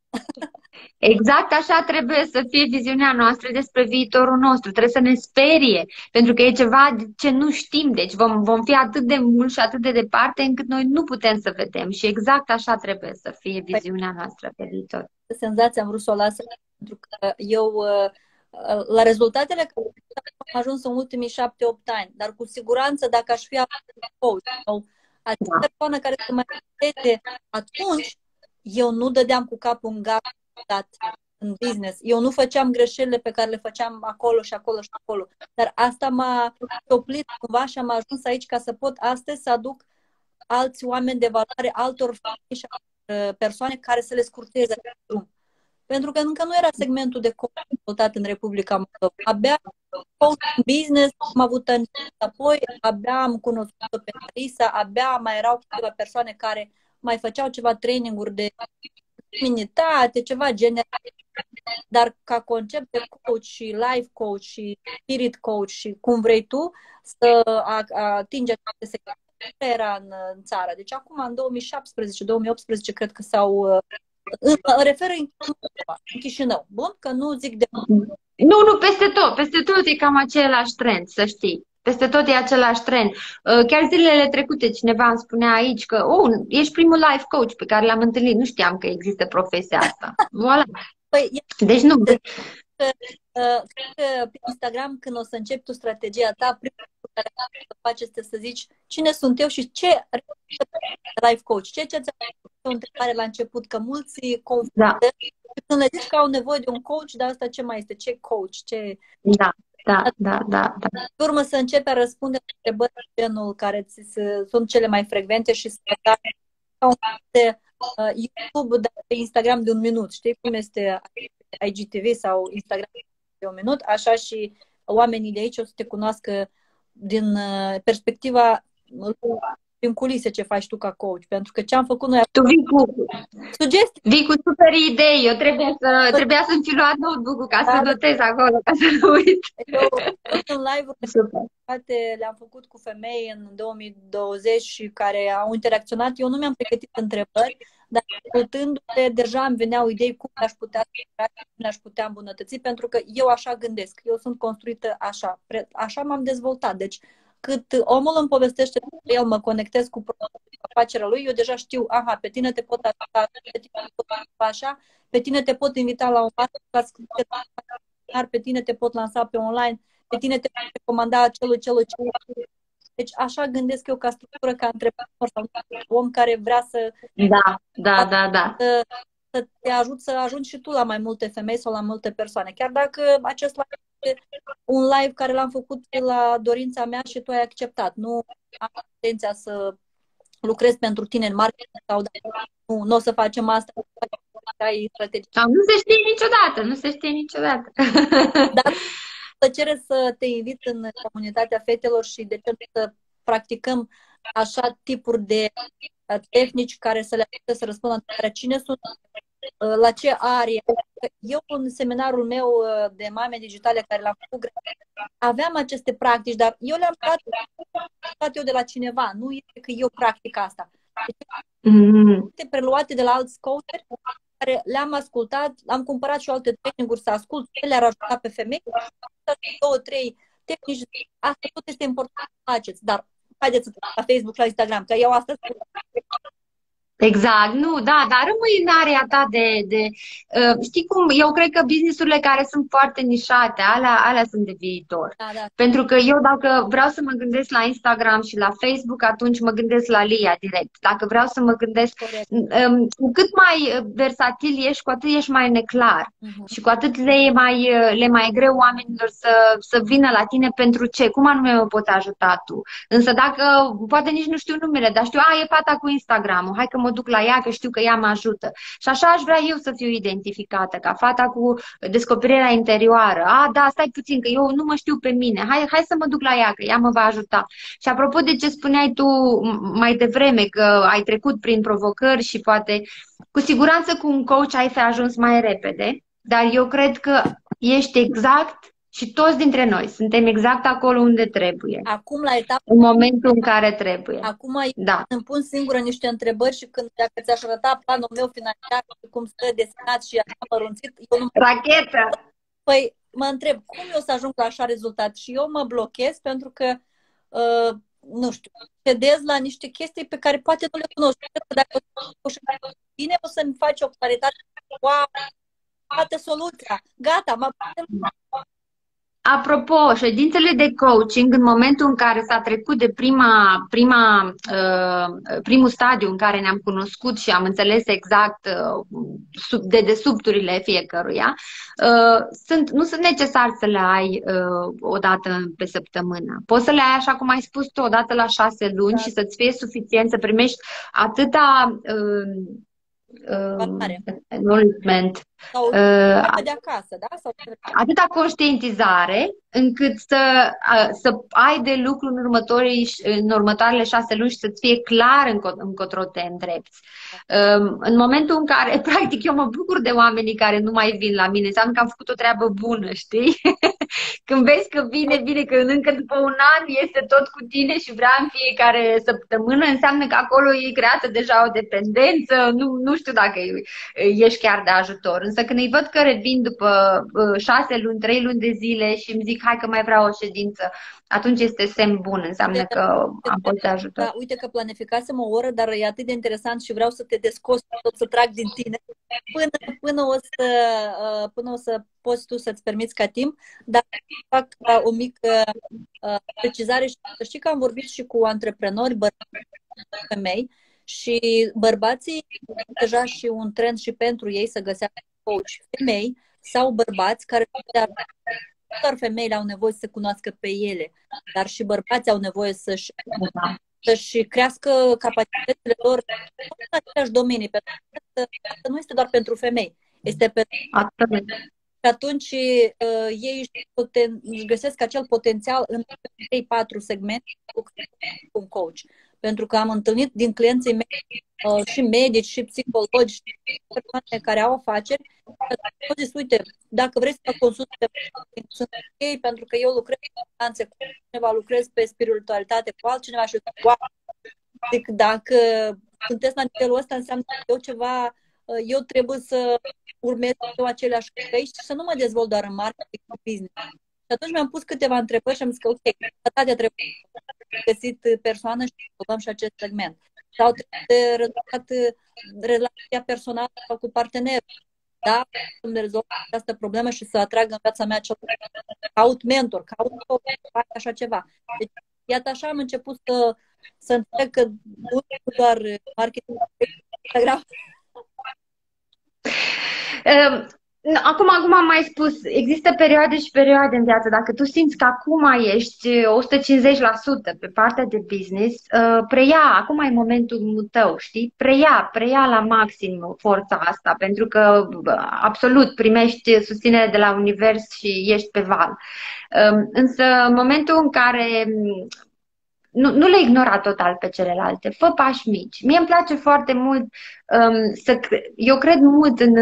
B: Exact așa trebuie să fie viziunea noastră despre viitorul nostru. Trebuie să ne sperie, pentru că e ceva ce nu știm. Deci vom, vom fi atât de mult și atât de departe încât noi nu putem să vedem. Și exact așa trebuie să fie
A: Păi,
B: viziunea noastră pe viitor.
A: senzația am vrut să o las pentru că eu uh, uh, la rezultatele care am ajuns în ultimii șapte opt ani, dar cu siguranță dacă aș fi avut coach sau acea
B: Da.
A: persoană care să mai vedete atunci, eu nu dădeam cu capul în gard în business. Eu nu făceam greșelile pe care le făceam acolo și acolo și acolo. Dar asta m-a oprit cumva și am ajuns aici ca să pot astăzi să aduc alți oameni de valoare, altor femei și uh, persoane care să le scurteze drum. Pentru că încă nu era segmentul de coach dezvoltat în Republica Moldova. Abia coach în business am avut apoi, abia am cunoscut-o pe Marisa, abia mai erau câteva persoane care mai făceau ceva training-uri de feminitate, ceva general. Dar ca concept de coach și life coach și spirit coach și cum vrei tu să atingi aceste sectoare era în, în țară. Deci acum în două mii șaptesprezece două mii optsprezece cred că s-au mă refer în, în Chișinău. Bun? Că nu zic de...
B: Nu, nu, peste tot. Peste tot e cam același trend, să știi. Peste tot e același trend. Chiar zilele trecute cineva îmi spunea aici că oh, ești primul life coach pe care l-am întâlnit. Nu știam că există profesia asta. Voilà.
A: Păi,
B: deci nu.
A: Cred că pe Instagram, când o să începi tu strategia ta, primul lucru care să faci este să zici cine sunt eu și ce life coach. Ce ce ți-a o întrebare la început, că mulți confundă. Da. Când le zici că au nevoie de un coach, dar asta ce mai este? Ce coach? Ce...
B: Da, da, da, da. da.
A: Pe urmă să începi a răspunde la întrebări de genul care ți se, sunt cele mai frecvente și să ca un de uh, YouTube, dar pe Instagram de un minut. Știi cum este I G T V sau Instagram de un minut? Așa și oamenii de aici o să te cunoască din uh, perspectiva din culise ce faci tu ca coach. Pentru că ce am făcut noi...
B: Tu vii cu,
A: sugestii.
B: Vii cu super idei. Eu trebuie să, trebuia să-mi fi luat notebook-ul ca da, să notez acolo, ca să nu uit.
A: Eu, în live-uri le-am făcut cu femei în două mii douăzeci și care au interacționat. Eu nu mi-am pregătit întrebări, dar ascultându-le, deja îmi veneau idei cum le-aș putea, cum le-aș putea îmbunătăți, pentru că eu așa gândesc. Eu sunt construită așa. Așa m-am dezvoltat. Deci, cât omul îmi povestește, el mă conectez cu afacerea lui, eu deja știu, aha, pe tine te pot ajuta, pe tine te pot ajuta așa, pe tine te pot invita la o masă, pe tine te pot lansa pe online, pe tine te pot recomanda celul, celul, celul. Deci așa gândesc eu ca structură, ca antreprenor sau om care vrea să...
B: Da, da, da, da.
A: Să, să te ajut să ajungi și tu la mai multe femei sau la multe persoane. Chiar dacă acest live este un live care l-am făcut la dorința mea și tu ai acceptat. Nu am intenția să lucrez pentru tine în marketing sau nu, nu o să facem asta. Ai strategie.
B: Nu se știe niciodată, nu se știe niciodată.
A: Dar plăcere să te invit în comunitatea fetelor și de ce să practicăm așa tipuri de tehnici care să le ajute să răspundă la întrebarea cine sunt, la ce arie. Eu în seminarul meu de mame digitale care l-am făcut, aveam aceste practici, dar eu le-am luat eu de la cineva, nu este că eu practic asta. Deci, mm. preluate de la alți coacher care le-am ascultat, am cumpărat și alte tehnici să ascult, le-ar ajuta pe femei, două, trei tehnici, asta tot este important să faceți, dar haideți la Facebook, la Instagram, că eu asta spun.
B: Exact, nu, da, dar rămâi în area ta de, de uh, știi cum, eu cred că business-urile care sunt foarte nișate, alea, alea sunt de viitor.
A: Da, da.
B: Pentru că eu dacă vreau să mă gândesc la Instagram și la Facebook, atunci mă gândesc la Lia direct. Dacă vreau să mă gândesc, um, cu cât mai versatil ești, cu atât ești mai neclar. Uh-huh. Și cu atât le e mai, le mai greu oamenilor să, să vină la tine pentru ce, cum anume mă pot ajuta tu. Însă dacă, poate nici nu știu numele, dar știu, a, e fata cu Instagram-ul, hai că mă duc la ea, că știu că ea mă ajută. Și așa aș vrea eu să fiu identificată, ca fata cu descoperirea interioară. A, da, stai puțin, că eu nu mă știu pe mine. Hai, hai să mă duc la ea, că ea mă va ajuta. Și apropo de ce spuneai tu mai devreme, că ai trecut prin provocări și poate, cu siguranță cu un coach ai fi ajuns mai repede, dar eu cred că ești exact Și toți dintre noi suntem exact acolo unde trebuie.
A: Acum, la etapa...
B: În momentul în care trebuie.
A: Acum
B: da.
A: îmi pun singură niște întrebări și când dacă ți-aș arăta planul meu financiar, cum stă desenat și așa mărunțit, eu nu...
B: Rachetă!
A: Păi mă întreb, cum eu să ajung la așa rezultat? Și eu mă blochez pentru că, uh, nu știu, cedez la niște chestii pe care poate nu le cunosc. Dacă o să bine, o să-mi faci o claritate. Wow, toată soluția. Gata, m-am...
B: Apropo, ședințele de coaching, în momentul în care s-a trecut de prima, prima, uh, primul stadiu în care ne-am cunoscut și am înțeles exact uh, de dedesubturile fiecăruia, uh, sunt, nu sunt necesari să le ai uh, o dată pe săptămână. Poți să le ai, așa cum ai spus tu, o dată la șase luni da. Și să-ți fie suficient să primești atâta... Uh, acknowledgement,
A: sau uh, de acasă, da? Sau...
B: atâta conștientizare încât să, să ai de lucru în, următorii, în următoarele șase luni și să-ți fie clar încotro te îndrepți. În momentul în care, practic, eu mă bucur de oamenii care nu mai vin la mine, înseamnă că am făcut o treabă bună, știi? Când vezi că vine, vine, că încă după un an este tot cu tine și vrea în fiecare săptămână, înseamnă că acolo e creată deja o dependență, nu, nu știu dacă ești chiar de ajutor. Însă când îi văd că revin după șase luni, trei luni de zile și îmi zic, hai că mai vreau o ședință, atunci este semn bun, înseamnă că am fost de ajutor.
A: Da, uite că planificasem o oră, dar e atât de interesant și vreau să te descos, să trag din tine până, până, o să, până o să poți tu să-ți permiți ca timp, dar fac o mică precizare și să știi că am vorbit și cu antreprenori, bărbați, femei, și bărbații deja și un trend și pentru ei să găsească coach femei sau bărbați care nu doar femeile au nevoie să se cunoască pe ele, dar și bărbații au nevoie să-și, să-și crească capacitățile lor în aceleași domenii, pentru că nu este doar pentru femei, este pentru... Și atunci uh, ei își, își găsesc acel potențial în trei patru segmente cu un coach. Pentru că am întâlnit din clienții mei uh, și medici, și psihologi, și persoane care au afaceri. Au zis, uite, dacă vrei să mă consulti, sunt ok, pentru că eu lucrez cu finanțe cu cineva, lucrez pe spiritualitate cu altcineva și zic, wow, zic, dacă sunteți la nivelul ăsta, înseamnă că eu ceva, eu trebuie să urmez eu aceleași căi și să nu mă dezvolt doar în marketing, în business. Și atunci mi-am pus câteva întrebări și am zis că, ok, toate trebuie găsit persoană și rezolvăm și acest segment. Sau trebuie rezolvat relația personală sau cu partenerul. Da? Să-mi rezolv această problemă și să atrag în viața mea cel caut mentor, caut așa ceva. Deci, iată așa am început să, să înțeleg că nu doar marketing, Instagram.
B: Um. Acum, acum am mai spus, există perioade și perioade în viață. Dacă tu simți că acum ești o sută cincizeci la sută pe partea de business, preia, acum e momentul tău, știi? Preia, preia la maxim forța asta, pentru că absolut primești susținere de la univers și ești pe val. Însă în momentul în care Nu, nu le ignora total pe celelalte, fă pași mici. Mie îmi place foarte mult um, să... Eu cred mult în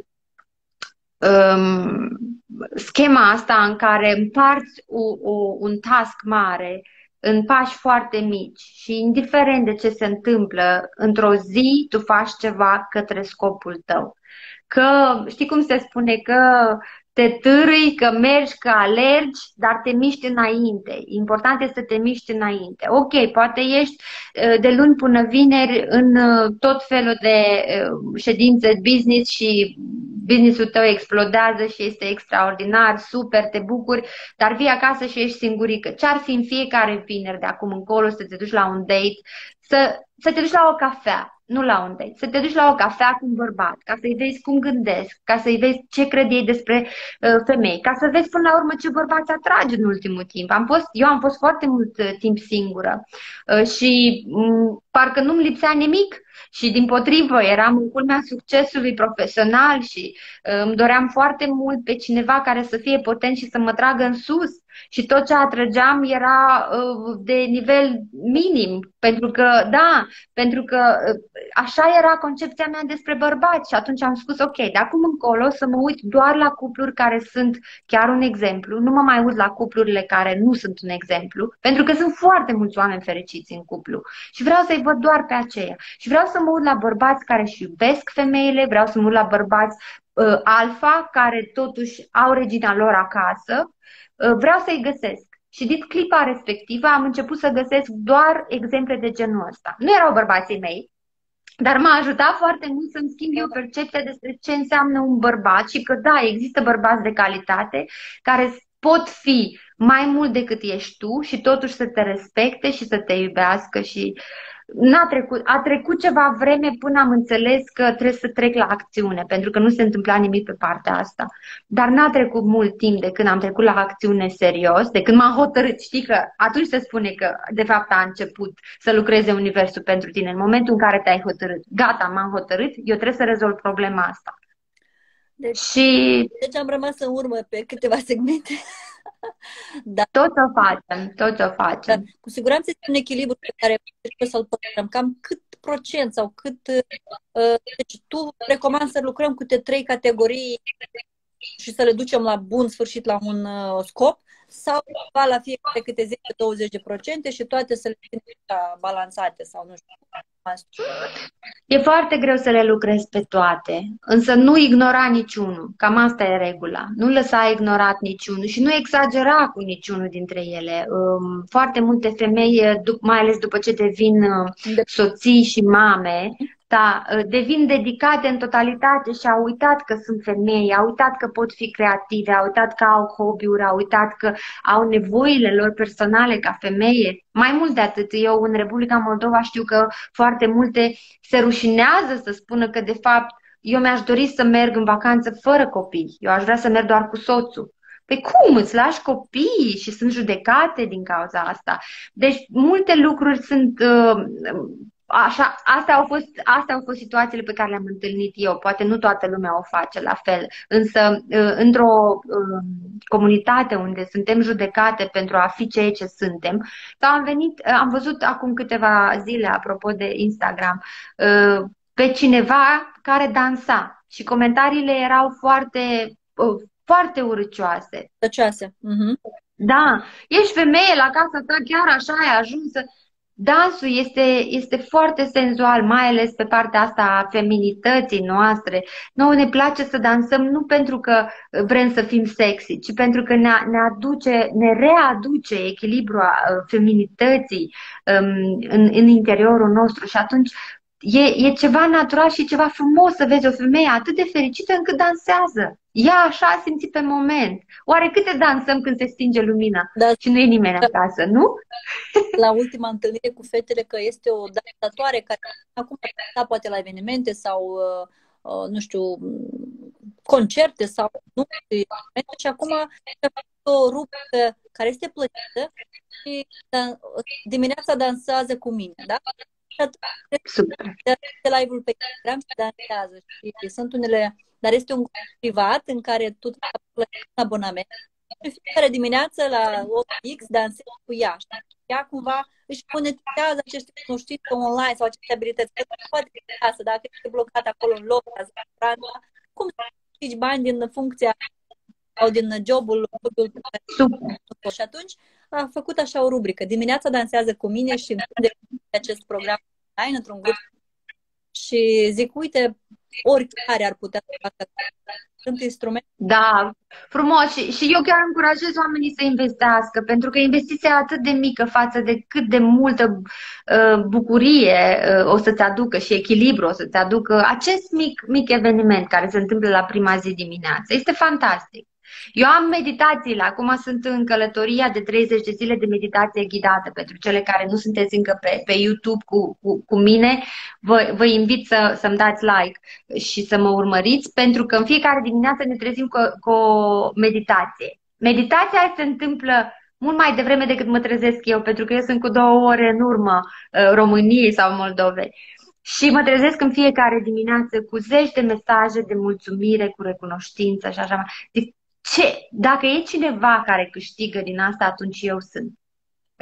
B: um, schema asta în care împarți o, o, un task mare în pași foarte mici și indiferent de ce se întâmplă, într-o zi tu faci ceva către scopul tău. Că știi cum se spune, că te târâi, că mergi, că alergi, dar te miști înainte. Important este să te miști înainte. Ok, poate ești de luni până vineri în tot felul de ședințe business și business-ul tău explodează și este extraordinar, super, te bucuri, dar vii acasă și ești singurică. Ce-ar fi în fiecare vineri de acum încolo să te duci la un date, să, să te duci la o cafea, nu la un date, să te duci la o cafea cu un bărbat, ca să-i vezi cum gândesc, ca să-i vezi ce cred ei despre uh, femei, ca să vezi până la urmă ce bărbați atrage în ultimul timp. Am fost, eu am fost foarte mult uh, timp singură uh, și um, parcă nu-mi lipsea nimic. Și dimpotrivă, eram în culmea succesului profesional și uh, îmi doream foarte mult pe cineva care să fie potent și să mă tragă în sus. Și tot ce atrăgeam era uh, de nivel minim, Pentru că, da, pentru că așa era concepția mea despre bărbați și atunci am spus, ok, de acum încolo să mă uit doar la cupluri care sunt chiar un exemplu, nu mă mai uit la cuplurile care nu sunt un exemplu, pentru că sunt foarte mulți oameni fericiți în cuplu și vreau să-i văd doar pe aceea. Și vreau să mă uit la bărbați care își iubesc femeile, vreau să mă uit la bărbați uh, alfa care totuși au regina lor acasă, uh, vreau să-i găsesc. Și din clipa respectivă am început să găsesc doar exemple de genul ăsta. Nu erau bărbații mei, dar m-a ajutat foarte mult să-mi schimb eu percepția despre ce înseamnă un bărbat și că da, există bărbați de calitate care pot fi mai mult decât ești tu și totuși să te respecte și să te iubească și n-a trecut, a trecut ceva vreme până am înțeles că trebuie să trec la acțiune, pentru că nu se întâmpla nimic pe partea asta. Dar n-a trecut mult timp de când am trecut la acțiune serios, de când m-am hotărât. Știi că atunci se spune că de fapt a început să lucreze universul pentru tine. În momentul în care te-ai hotărât, gata, m-am hotărât, eu trebuie să rezolv problema asta.
A: Deci,
B: și...
A: deci am rămas în urmă pe câteva segmente. Da.
B: Tot o facem, tot o facem.
A: Da. Cu siguranță este un echilibru pe care trebuie să-l păstrăm. Cam cât procent sau cât... Uh, deci tu recomand să lucrăm cu te trei categorii și să le ducem la bun sfârșit la un uh, scop sau la fiecare câte zece douăzeci de procente și toate să le ținem balansate sau nu știu.
B: E foarte greu să le lucrezi pe toate, însă nu ignora niciunul. Cam asta e regula. Nu lăsa ignorat niciunul și nu exagera cu niciunul dintre ele. Foarte multe femei, mai ales după ce devin soții și mame, da, devin dedicate în totalitate și au uitat că sunt femei, au uitat că pot fi creative, au uitat că au hobby-uri, au uitat că au nevoile lor personale ca femeie. Mai mult de atât, eu în Republica Moldova știu că foarte multe se rușinează să spună că de fapt eu mi-aș dori să merg în vacanță fără copii, eu aș vrea să merg doar cu soțul. Păi cum? Îți lași copiii și sunt judecate din cauza asta. Deci multe lucruri sunt... Uh, Așa, astea au fost, astea au fost situațiile pe care le-am întâlnit eu. Poate nu toată lumea o face la fel, însă într-o comunitate unde suntem judecate pentru a fi ceea ce suntem, sau am venit, am văzut acum câteva zile, apropo de Instagram, pe cineva care dansa și comentariile erau foarte, foarte urâcioase.
A: Tăcioase. Uh-huh.
B: Da, ești femeie la casa ta, chiar așa ai ajuns să... Dansul este, este foarte senzual, mai ales pe partea asta a feminității noastre. Nouă ne place să dansăm nu pentru că vrem să fim sexy, ci pentru că ne, ne aduce, ne readuce echilibrul feminității um, în, în interiorul nostru și atunci e, e ceva natural și ceva frumos să vezi o femeie atât de fericită încât dansează. Ea așa a simțit pe moment. Oare câte dansăm când se stinge lumina da. Și nu e nimeni acasă, nu?
A: La ultima întâlnire cu fetele că este o dansatoare care acum a poate la evenimente sau, uh, nu știu, concerte sau nu și acum o rubrică care este plătită și dimineața dansează cu mine, da?
B: Super.
A: De live-ul pe Instagram și dansează și sunt unele, dar este un grup privat în care tu plătești un abonament și fiecare dimineață la o X dansezi cu ea. Ea cumva își monetizează aceste cunoștințe online sau aceste abilități. Că nu poate fi acasă, dacă ești blocat acolo în loc, cum să câștigi bani din funcția sau din jobul și atunci a făcut așa o rubrică. Dimineața dansează cu mine și de acest program online într-un grup și zic, uite, oricare ar putea să facă. Sunt instrumente.
B: Da, frumos. Și, și eu chiar încurajez oamenii să investească, pentru că investiția e atât de mică față de cât de multă uh, bucurie uh, o să-ți aducă și echilibru o să-ți aducă acest mic, mic eveniment care se întâmplă la prima zi dimineață. Este fantastic. Eu am meditațiile, acum sunt în călătoria de treizeci de zile de meditație ghidată. Pentru cele care nu sunteți încă pe, pe YouTube cu, cu, cu mine, vă, vă invit să, să-mi dați like și să mă urmăriți, pentru că în fiecare dimineață ne trezim cu, cu o meditație. Meditația se întâmplă mult mai devreme decât mă trezesc eu, pentru că eu sunt cu două ore în urmă României sau Moldovei. Și mă trezesc în fiecare dimineață cu zeci de mesaje de mulțumire, cu recunoștință și așa. Deci, ce? Dacă e cineva care câștigă din asta, atunci eu sunt.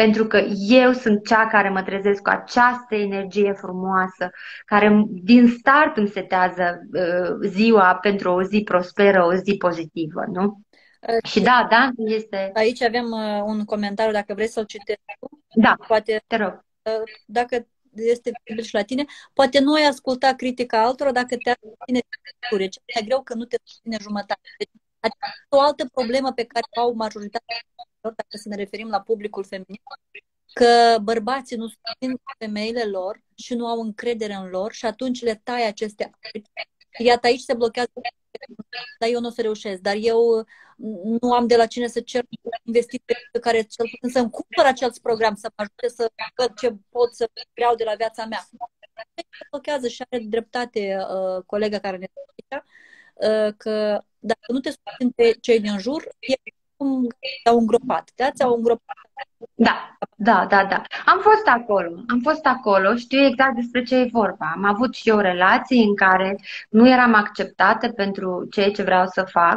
B: pentru că eu sunt cea care mă trezesc cu această energie frumoasă, care din start îmi setează uh, ziua pentru o zi prosperă, o zi pozitivă, nu? Și da, dansul este...
A: Aici avem uh, un comentariu, dacă vrei să-l citesc.
B: Da,
A: poate,
B: te rog.
A: Uh, dacă este vizibil și la tine, poate nu ai asculta critica altora dacă te susține ce e greu că nu te susține jumătate. Deci, o altă problemă pe care o au majoritatea, dacă să ne referim la publicul feminin, că bărbații nu susțin femeile lor și nu au încredere în lor și atunci le tai aceste aripi. Iată, aici se blochează, dar eu nu o să reușesc. Dar eu nu am de la cine să cer investiții pe care cel puțin să-mi cumpăr acel program, să mă ajute să văd ce pot să vreau de la viața mea. Se blochează și are dreptate uh, colega care ne spune uh, că dacă nu te susțin pe cei din jur, e cum te-au îngropat. Da? Ți-au îngropat.
B: Da, da, da, da. Am fost acolo, am fost acolo, știu exact despre ce e vorba. Am avut și eu relații în care nu eram acceptată pentru ceea ce vreau să fac.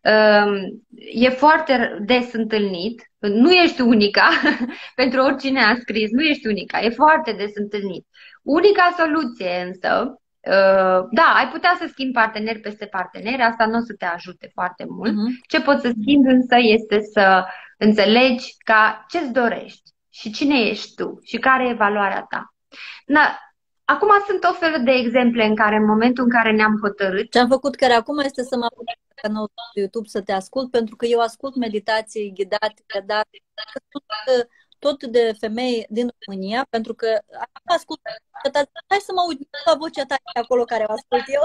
B: E foarte des întâlnit, nu ești unica, pentru oricine a scris, nu ești unica, e foarte des întâlnit. Unica soluție însă, da, ai putea să schimbi parteneri peste parteneri, asta nu o să te ajute foarte mult. Uh-huh. Ce poți să schimbi însă este să înțelegi ca ce-ți dorești și cine ești tu și care e valoarea ta. Na, acum sunt o fel de exemple în care, în momentul în care ne-am hotărât...
A: Ce am făcut chiar acum este să mă apuc pe canalul de YouTube să te ascult, pentru că eu ascult meditații ghidate, dar tot de femei din România, pentru că acum ascult, hai să mă uit la vocea ta acolo care o ascult eu.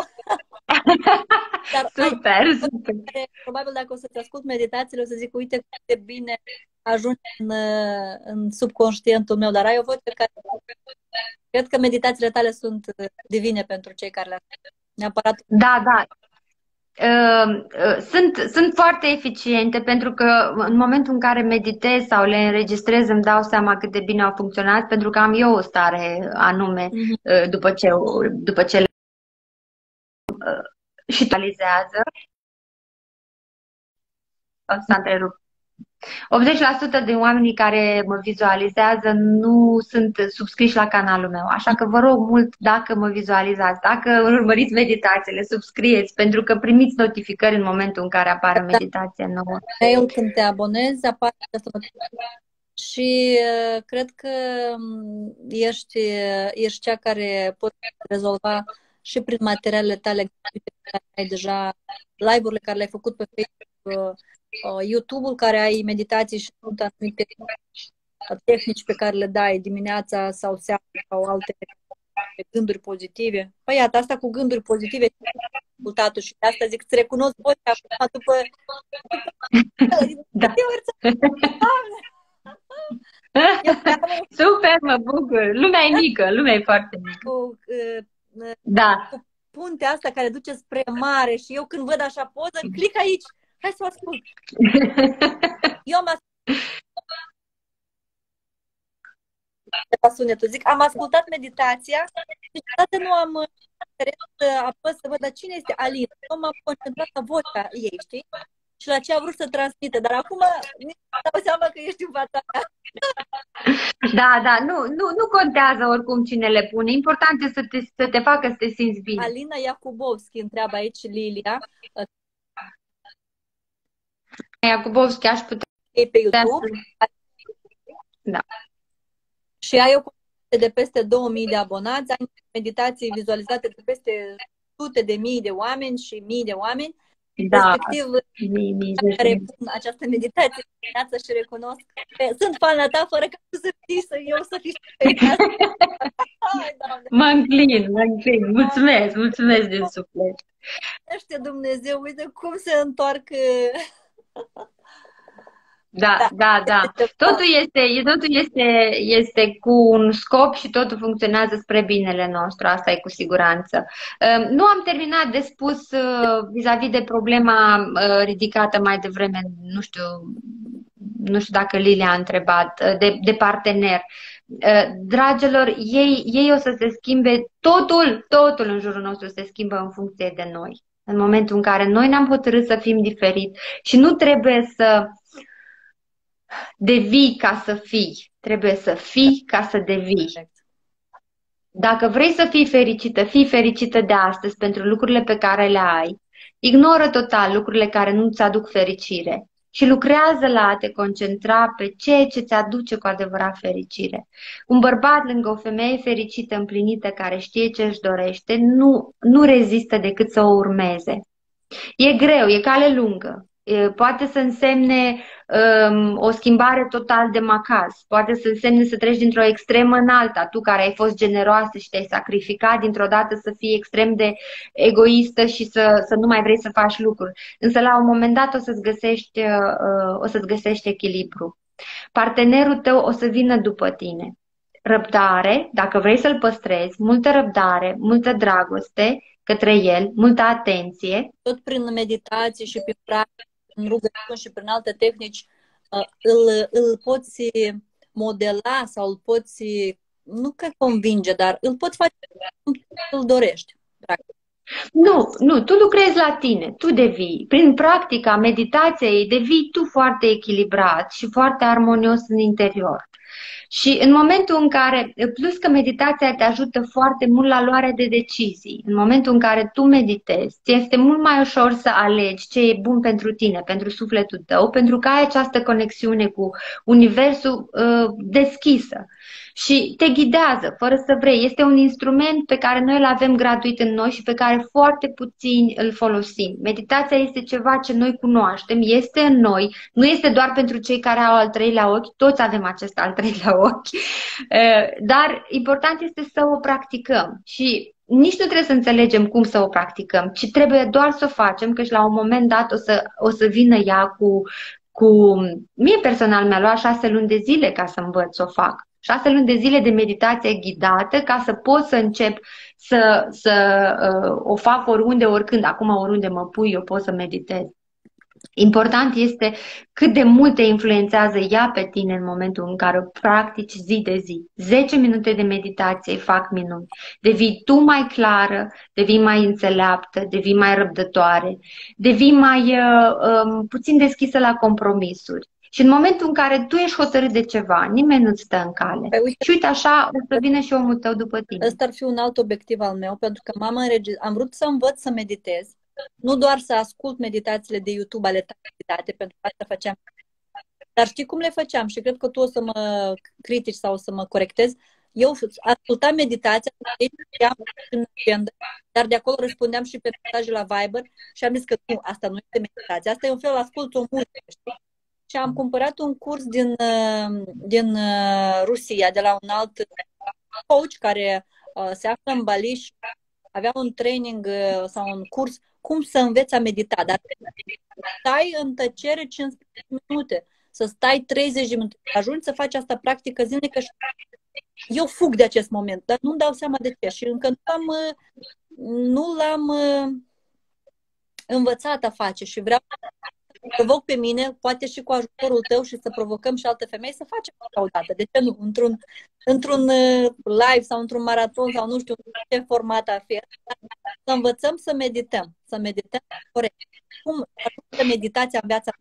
B: Dar super, ai, super.
A: Probabil dacă o să-ți ascult meditațiile, o să zic, uite cât de bine ajungi în, în subconștientul meu, dar ai o voce care... Cred că meditațiile tale sunt divine pentru cei care le ascultă. Neapărat.
B: Da, da. Sunt, sunt foarte eficiente pentru că în momentul în care meditez sau le înregistrez îmi dau seama cât de bine au funcționat, pentru că am eu o stare anume mm-hmm. după ce, după ce le și realizează. S-a întrerupt. optzeci la sută din oamenii care mă vizualizează nu sunt subscriși la canalul meu, așa că vă rog mult, dacă mă vizualizați, dacă urmăriți meditațiile, subscrieți, pentru că primiți notificări în momentul în care apare o meditație nouă.
A: Eu când te abonezi, apare această notificare și uh, cred că ești, ești cea care poate rezolva și prin materialele tale care ai deja, live-urile care le-ai făcut pe Facebook, YouTube-ul care ai meditații și sunt anumite tehnici pe care le dai dimineața sau seara sau alte gânduri pozitive. Păi iată, asta cu gânduri pozitive rezultatul și de asta zic, îți recunosc vocea după...
B: Da. Super, mă bucur. Lumea e mică, lumea e foarte mică.
A: Cu,
B: da.
A: Cu puntea asta care duce spre mare și eu când văd așa poză, clic aici. Hai să o ascult. Eu am ascultat sunetul. Zic, am ascultat meditația și niciodată nu am interes să apăs să văd, dar cine este Alina. Eu m-am concentrat la vocea ei, știi? Și la ce a vrut să transmită. Dar acum nici nu dau seama că ești în fața mea.
B: Da, da, nu, nu, nu contează oricum cine le pune. Important e să te, să te facă să te simți bine.
A: Alina Iacubovski întreabă aici Lilia.
B: Iacubovski aș putea
A: pe YouTube.
B: Da.
A: Și ai o comunitate de peste două mii de abonați, ai meditații vizualizate de peste sute de mii de oameni și mii de oameni.
B: Da.
A: Respectiv,
B: mii, mii,
A: care pun această meditație în viață și recunosc că sunt fana ta fără ca tu să știi, să eu să fiu
B: mă înclin, mă înclin. Mulțumesc, mulțumesc din suflet.
A: Ește Dumnezeu, uite cum se întorc.
B: Da, da, da. Totul este, totul este, este cu un scop și totul funcționează spre binele nostru, asta e cu siguranță. Nu am terminat de spus vis-a-vis de problema ridicată mai devreme, nu știu, nu știu dacă Lilia a întrebat, de, de partener. Dragilor, ei, ei o să se schimbe, totul, totul în jurul nostru se schimbă în funcție de noi. În momentul în care noi ne-am hotărât să fim diferit și nu trebuie să devii ca să fii. Trebuie să fii ca să devii.
A: Corect.
B: Dacă vrei să fii fericită, fii fericită de astăzi pentru lucrurile pe care le ai. Ignoră total lucrurile care nu-ți aduc fericire și lucrează la a te concentra pe ceea ce ți aduce cu adevărat fericire. Un bărbat lângă o femeie fericită, împlinită, care știe ce își dorește, nu, nu rezistă decât să o urmeze. E greu, e cale lungă. E, poate să însemne um, o schimbare total de macaz. Poate să însemne să treci dintr-o extremă în alta. Tu care ai fost generoasă și te-ai sacrificat, dintr-o dată să fii extrem de egoistă și să, să nu mai vrei să faci lucruri. Însă la un moment dat o să-ți găsești, uh, o să-ți găsești echilibru. Partenerul tău o să vină după tine. Răbdare, dacă vrei să-l păstrezi, multă răbdare, multă dragoste către el, multă atenție.
A: Tot prin meditație și prin practică, prin rugăciuni și prin alte tehnici, îl, îl poți modela sau îl poți, nu că convinge, dar îl poți face cum îl dorești. Practic.
B: Nu, nu, tu lucrezi la tine, tu devii, prin practica meditației, devii tu foarte echilibrat și foarte armonios în interior. Și în momentul în care, plus că meditația te ajută foarte mult la luarea de decizii, în momentul în care tu meditezi, ți este mult mai ușor să alegi ce e bun pentru tine, pentru sufletul tău, pentru că ai această conexiune cu universul uh, deschisă. Și te ghidează, fără să vrei. Este un instrument pe care noi îl avem gratuit în noi și pe care foarte puțini îl folosim. Meditația este ceva ce noi cunoaștem, este în noi, nu este doar pentru cei care au al treilea ochi, toți avem acest al treilea ochi, dar important este să o practicăm și nici nu trebuie să înțelegem cum să o practicăm, ci trebuie doar să o facem, căci la un moment dat o să, o să vină ea cu, cu... Mie personal mi-a luat șase luni de zile ca să învăț să o fac. Șase luni de zile de meditație ghidată ca să pot să încep să, să uh, o fac oriunde, oricând. Acum oriunde mă pui, eu pot să meditez. Important este cât de mult te influențează ea pe tine în momentul în care o practici zi de zi. zece minute de meditație fac minuni. Devii tu mai clară, devii mai înțeleaptă, devii mai răbdătoare, devii mai uh, um, puțin deschisă la compromisuri. Și în momentul în care tu ești hotărât de ceva, nimeni nu-ți stă în cale. Păi, uite, și uite așa, o să vină și omul tău după tine.
A: Ăsta ar fi un alt obiectiv al meu, pentru că m-am înregistrat, am vrut să învăț să meditez, nu doar să ascult meditațiile de YouTube ale tale, pentru că asta făceam. Dar știi cum le făceam? Și cred că tu o să mă critici sau o să mă corectezi. Eu ascultam meditația, dar de acolo răspundeam și pe mesaje la Viber și am zis că nu, asta nu este meditație, asta e un fel, ascult o muzică, știi? Și am cumpărat un curs din, din Rusia, de la un alt coach care se află în Bali și avea un training sau un curs cum să înveți a medita. Dar stai în tăcere cincisprezece minute, să stai treizeci de minute, ajungi să faci asta practică zilnică și eu fug de acest moment, dar nu-mi dau seama de ce. Și încă nu l-am, nu l-am învățat a face și vreau provoc pe mine, poate și cu ajutorul tău și să provocăm și alte femei să facem asta odată. De ce nu? Într-un, într-un live sau într-un maraton sau nu știu ce format ar fi. Să învățăm să medităm. Să medităm corect. Cum ajută meditația în viața?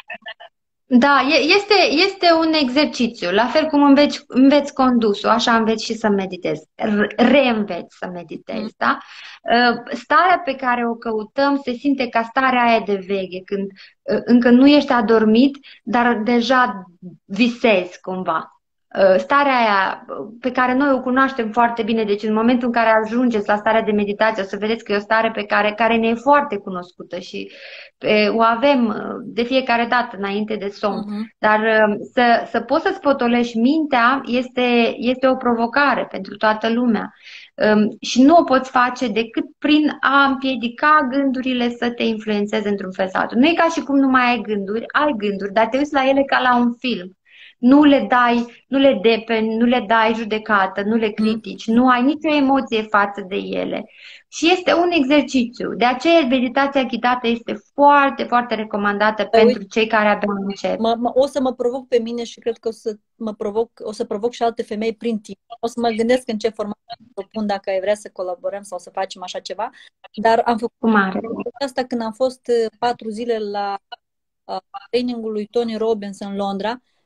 B: Da, este, este un exercițiu. La fel cum înveți, înveți condusul, așa înveți și să meditezi. Reînveți să meditezi, da? Starea pe care o căutăm se simte ca starea aia de veche, când încă nu ești adormit, dar deja visezi cumva. Starea aia pe care noi o cunoaștem foarte bine, deci în momentul în care ajungeți la starea de meditație, o să vedeți că e o stare pe care, care ne e foarte cunoscută și pe, o avem de fiecare dată înainte de somn. Uh-huh. Dar să, să poți să-ți potolești mintea este, este o provocare pentru toată lumea. Și nu o poți face decât prin a împiedica gândurile să te influențeze într-un fel sau altul. Nu e ca și cum nu mai ai gânduri, ai gânduri, dar te uiți la ele ca la un film. Nu le dai, nu le depeni, nu le dai judecată, nu le critici, nu ai nicio emoție față de ele. Și este un exercițiu. De aceea meditația ghidată este foarte, foarte recomandată păi pentru uite, cei care abia încep.
A: Mă, mă, o să mă provoc pe mine și cred că o să mă provoc, o să provoc și alte femei prin timp. O să mă gândesc în ce format propun dacă ai vrea să colaborăm sau să facem așa ceva. Dar am făcut
B: Cum are.
A: asta când am fost patru zile la uh, trainingul lui Tony Robbins în Londra.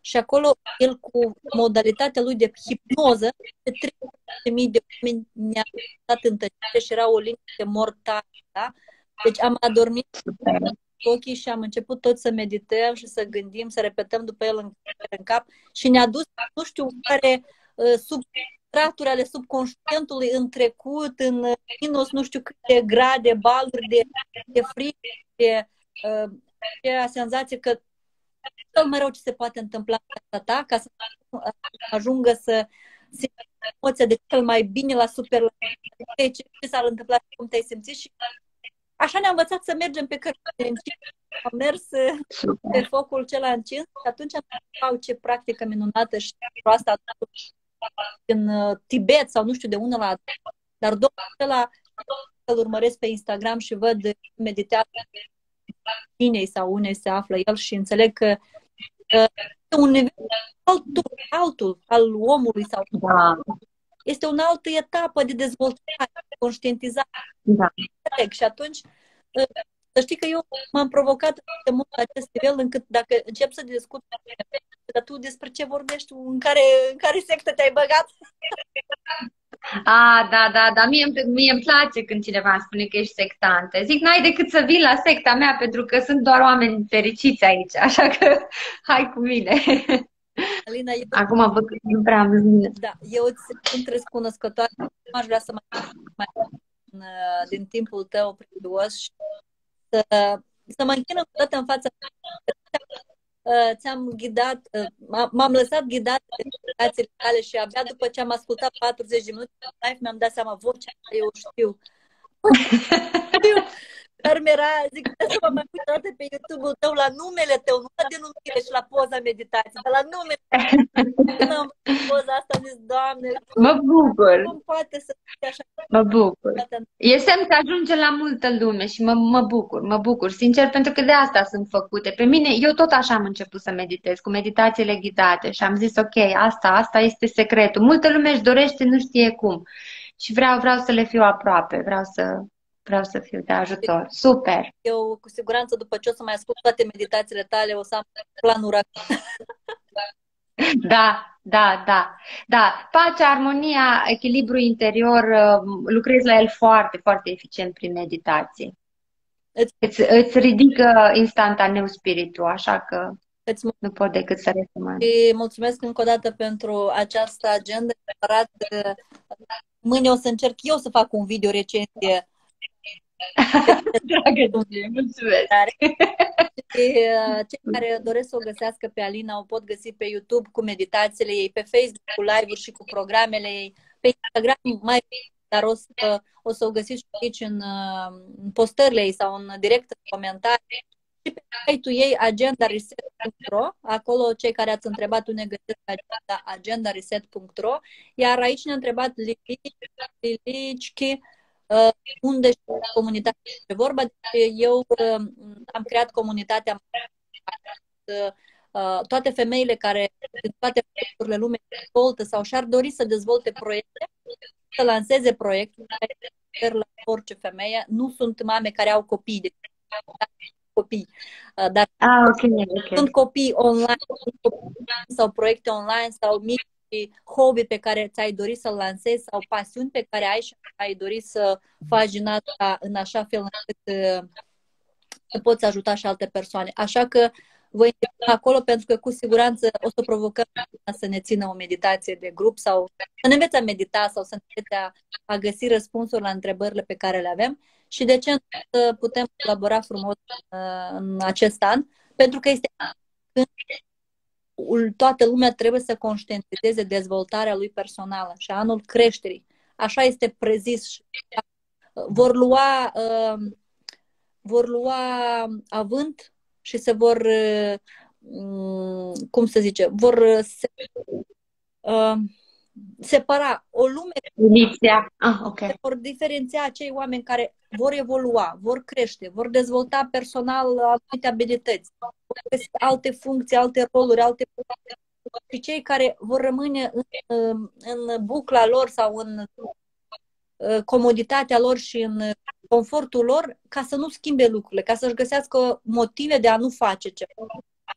A: și acolo el cu modalitatea lui de hipnoză de treizeci de mii de oameni ne-a dat în tăcere și era o liniște mortală, da? Deci am adormit ochii și am început toți să medităm și să gândim, să repetăm după el în, în cap și ne-a dus, nu știu care, sub straturi ale subconștientului în trecut, în minus nu știu câte grade, baluri de, de frig, de uh, senzație că cel mai rău ce se poate întâmpla în viața ta, ca să ajungă să simți emoția de cel mai bine la super, la ce, ce s-ar întâmpla și cum te-ai simțit și așa ne-a învățat să mergem pe cărțile. Am mers pe focul cel încins și atunci am zis, ce practică minunată și asta în Tibet sau nu știu de unde la dar domnul acela îl urmăresc pe Instagram și văd meditează cinei sau unei se află el și înțeleg că este un nivel altul, altul al omului sau
B: da.
A: Este o altă etapă de dezvoltare, de conștientizare.
B: Da.
A: Și atunci, să știi că eu m-am provocat de mult la acest nivel, încât dacă încep să discut, dar tu despre ce vorbești, în care, în care sectă te-ai băgat?
B: A, da, da, da, mie, mie îmi place când cineva îmi spune că ești sectantă. Zic, n-ai decât să vii la secta mea, pentru că sunt doar oameni fericiți aici, așa că hai cu mine.
A: Alina, eu...
B: Acum văd că nu prea am mine.
A: Da, eu îți sunt recunoscătoare. Aș vrea să mai, mai din timpul tău prețios și să, să mă închin încă dată în fața ți-am ghidat, m-am lăsat ghidat de meditațiile tale și abia după ce am ascultat patruzeci de minute de live mi-am dat seama vocea eu știu. Dar mi-era, zic, să mă mai uit toate pe YouTube-ul tău la numele tău, nu la denumire și la poza meditației, dar la numele tău. Când am văzut poza asta, am zis, Doamne,
B: mă bucur.
A: Cum poate să fie așa?
B: Mă bucur. E semn că ajunge la multă lume și mă, mă bucur, mă bucur, sincer, pentru că de asta sunt făcute. Pe mine, eu tot așa am început să meditez, cu meditațiile ghidate și am zis, ok, asta, asta este secretul. Multă lume își dorește, nu știe cum. Și vreau, vreau să le fiu aproape, vreau să... Vreau să fiu de ajutor. Super!
A: Eu, cu siguranță, după ce o să mai ascult toate meditațiile tale, o să am planul rapid.
B: Da, da, da. Da, pacea, armonia, echilibru interior, lucrez la el foarte, foarte eficient prin meditație. Îți, îți ridică instantaneu spiritul, așa că îți nu pot decât să recomand.
A: Și mulțumesc încă o dată pentru această agenda. Mâine o să încerc eu să fac un video recenzie.
B: Dragă ție, mulțumesc!
A: Cei care doresc să o găsească pe Alina o pot găsi pe YouTube cu meditațiile ei, pe Facebook cu live-uri și cu programele ei, pe Instagram mai dar o să, o să o găsiți și aici în, în postările ei sau în direct în comentarii. Și pe site-ul ei agenda reset punct ro, acolo cei care ați întrebat unde găsesc agenda, agenda reset punct ro, iar aici ne-a întrebat Lilici, Uh, unde și comunitatea este vorba. Eu uh, am creat comunitatea uh, toate femeile care în toate părțile lumii dezvoltă sau și-ar dori să dezvolte proiecte, să lanseze proiecte la orice femeie. Nu sunt mame care au copii, de copii, uh, dar
B: ah, okay, okay.
A: sunt copii online sau proiecte online sau mici hobby pe care ți-ai dorit să-l lansezi sau pasiuni pe care ai și ai dorit să faci din asta în așa fel încât să poți ajuta și alte persoane. Așa că voi invita acolo pentru că cu siguranță o să provocăm să ne țină o meditație de grup sau să ne înveți a medita sau să ne înveți a, a găsi răspunsuri la întrebările pe care le avem și de ce să putem colabora frumos în acest an, pentru că este când toată lumea trebuie să conștientizeze dezvoltarea lui personală și anul creșterii. Așa este prezis. Vor lua, uh, vor lua avânt și se vor, uh, cum se zice, vor se, uh, separa o lume.
B: Ah, okay.
A: Se vor diferenția acei oameni care vor evolua, vor crește, vor dezvolta personal anumite abilități, vor găsi alte funcții, alte roluri, alte și cei care vor rămâne în, în bucla lor sau în comoditatea lor și în confortul lor ca să nu schimbe lucrurile, ca să-și găsească motive de a nu face ceva.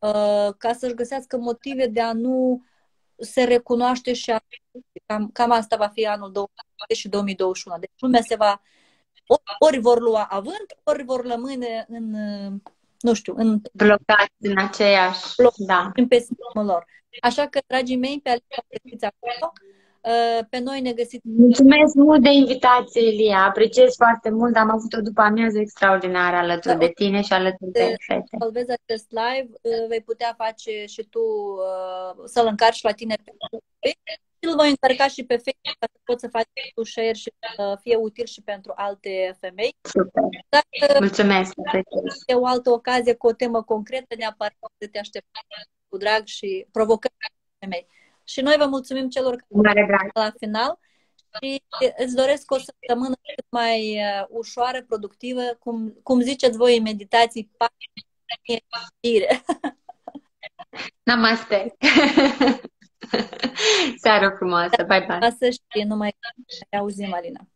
A: ca să-și găsească motive de a nu se recunoaște și a... Cam, cam asta va fi anul două mii douăzeci și două mii douăzeci și unu. Deci lumea se va... Ori vor lua avânt, ori vor rămâne în, nu știu, în...
B: blocați în aceeași...
A: bloc,
B: Da.
A: în pesimismul lor. Așa că, dragii mei, pe Alicia găsiți acolo. Pe noi ne găsiți...
B: Mulțumesc mult de invitație, Ilia. Apreciez foarte mult. Am avut o după amiază extraordinară alături de tine și alături de fete.
A: Să vezi acest live, vei putea face și tu să-l încarci la tine pe Facebook. Îl voi încărca și pe Facebook ca să poți să faci tu share și să fie util și pentru alte femei.
B: Super.
A: Dacă
B: mulțumesc.
A: e o altă ocazie cu o temă concretă, neapărat să te așteptăm cu drag și provocări femei. Și noi vă mulțumim celor care la final și îți doresc o săptămână cât mai ușoară, productivă, cum, cum ziceți voi în meditații, pace.
B: Namaste! Seară frumoasă! Bye, bye!
A: Să știi, nu mai auzim, Alina.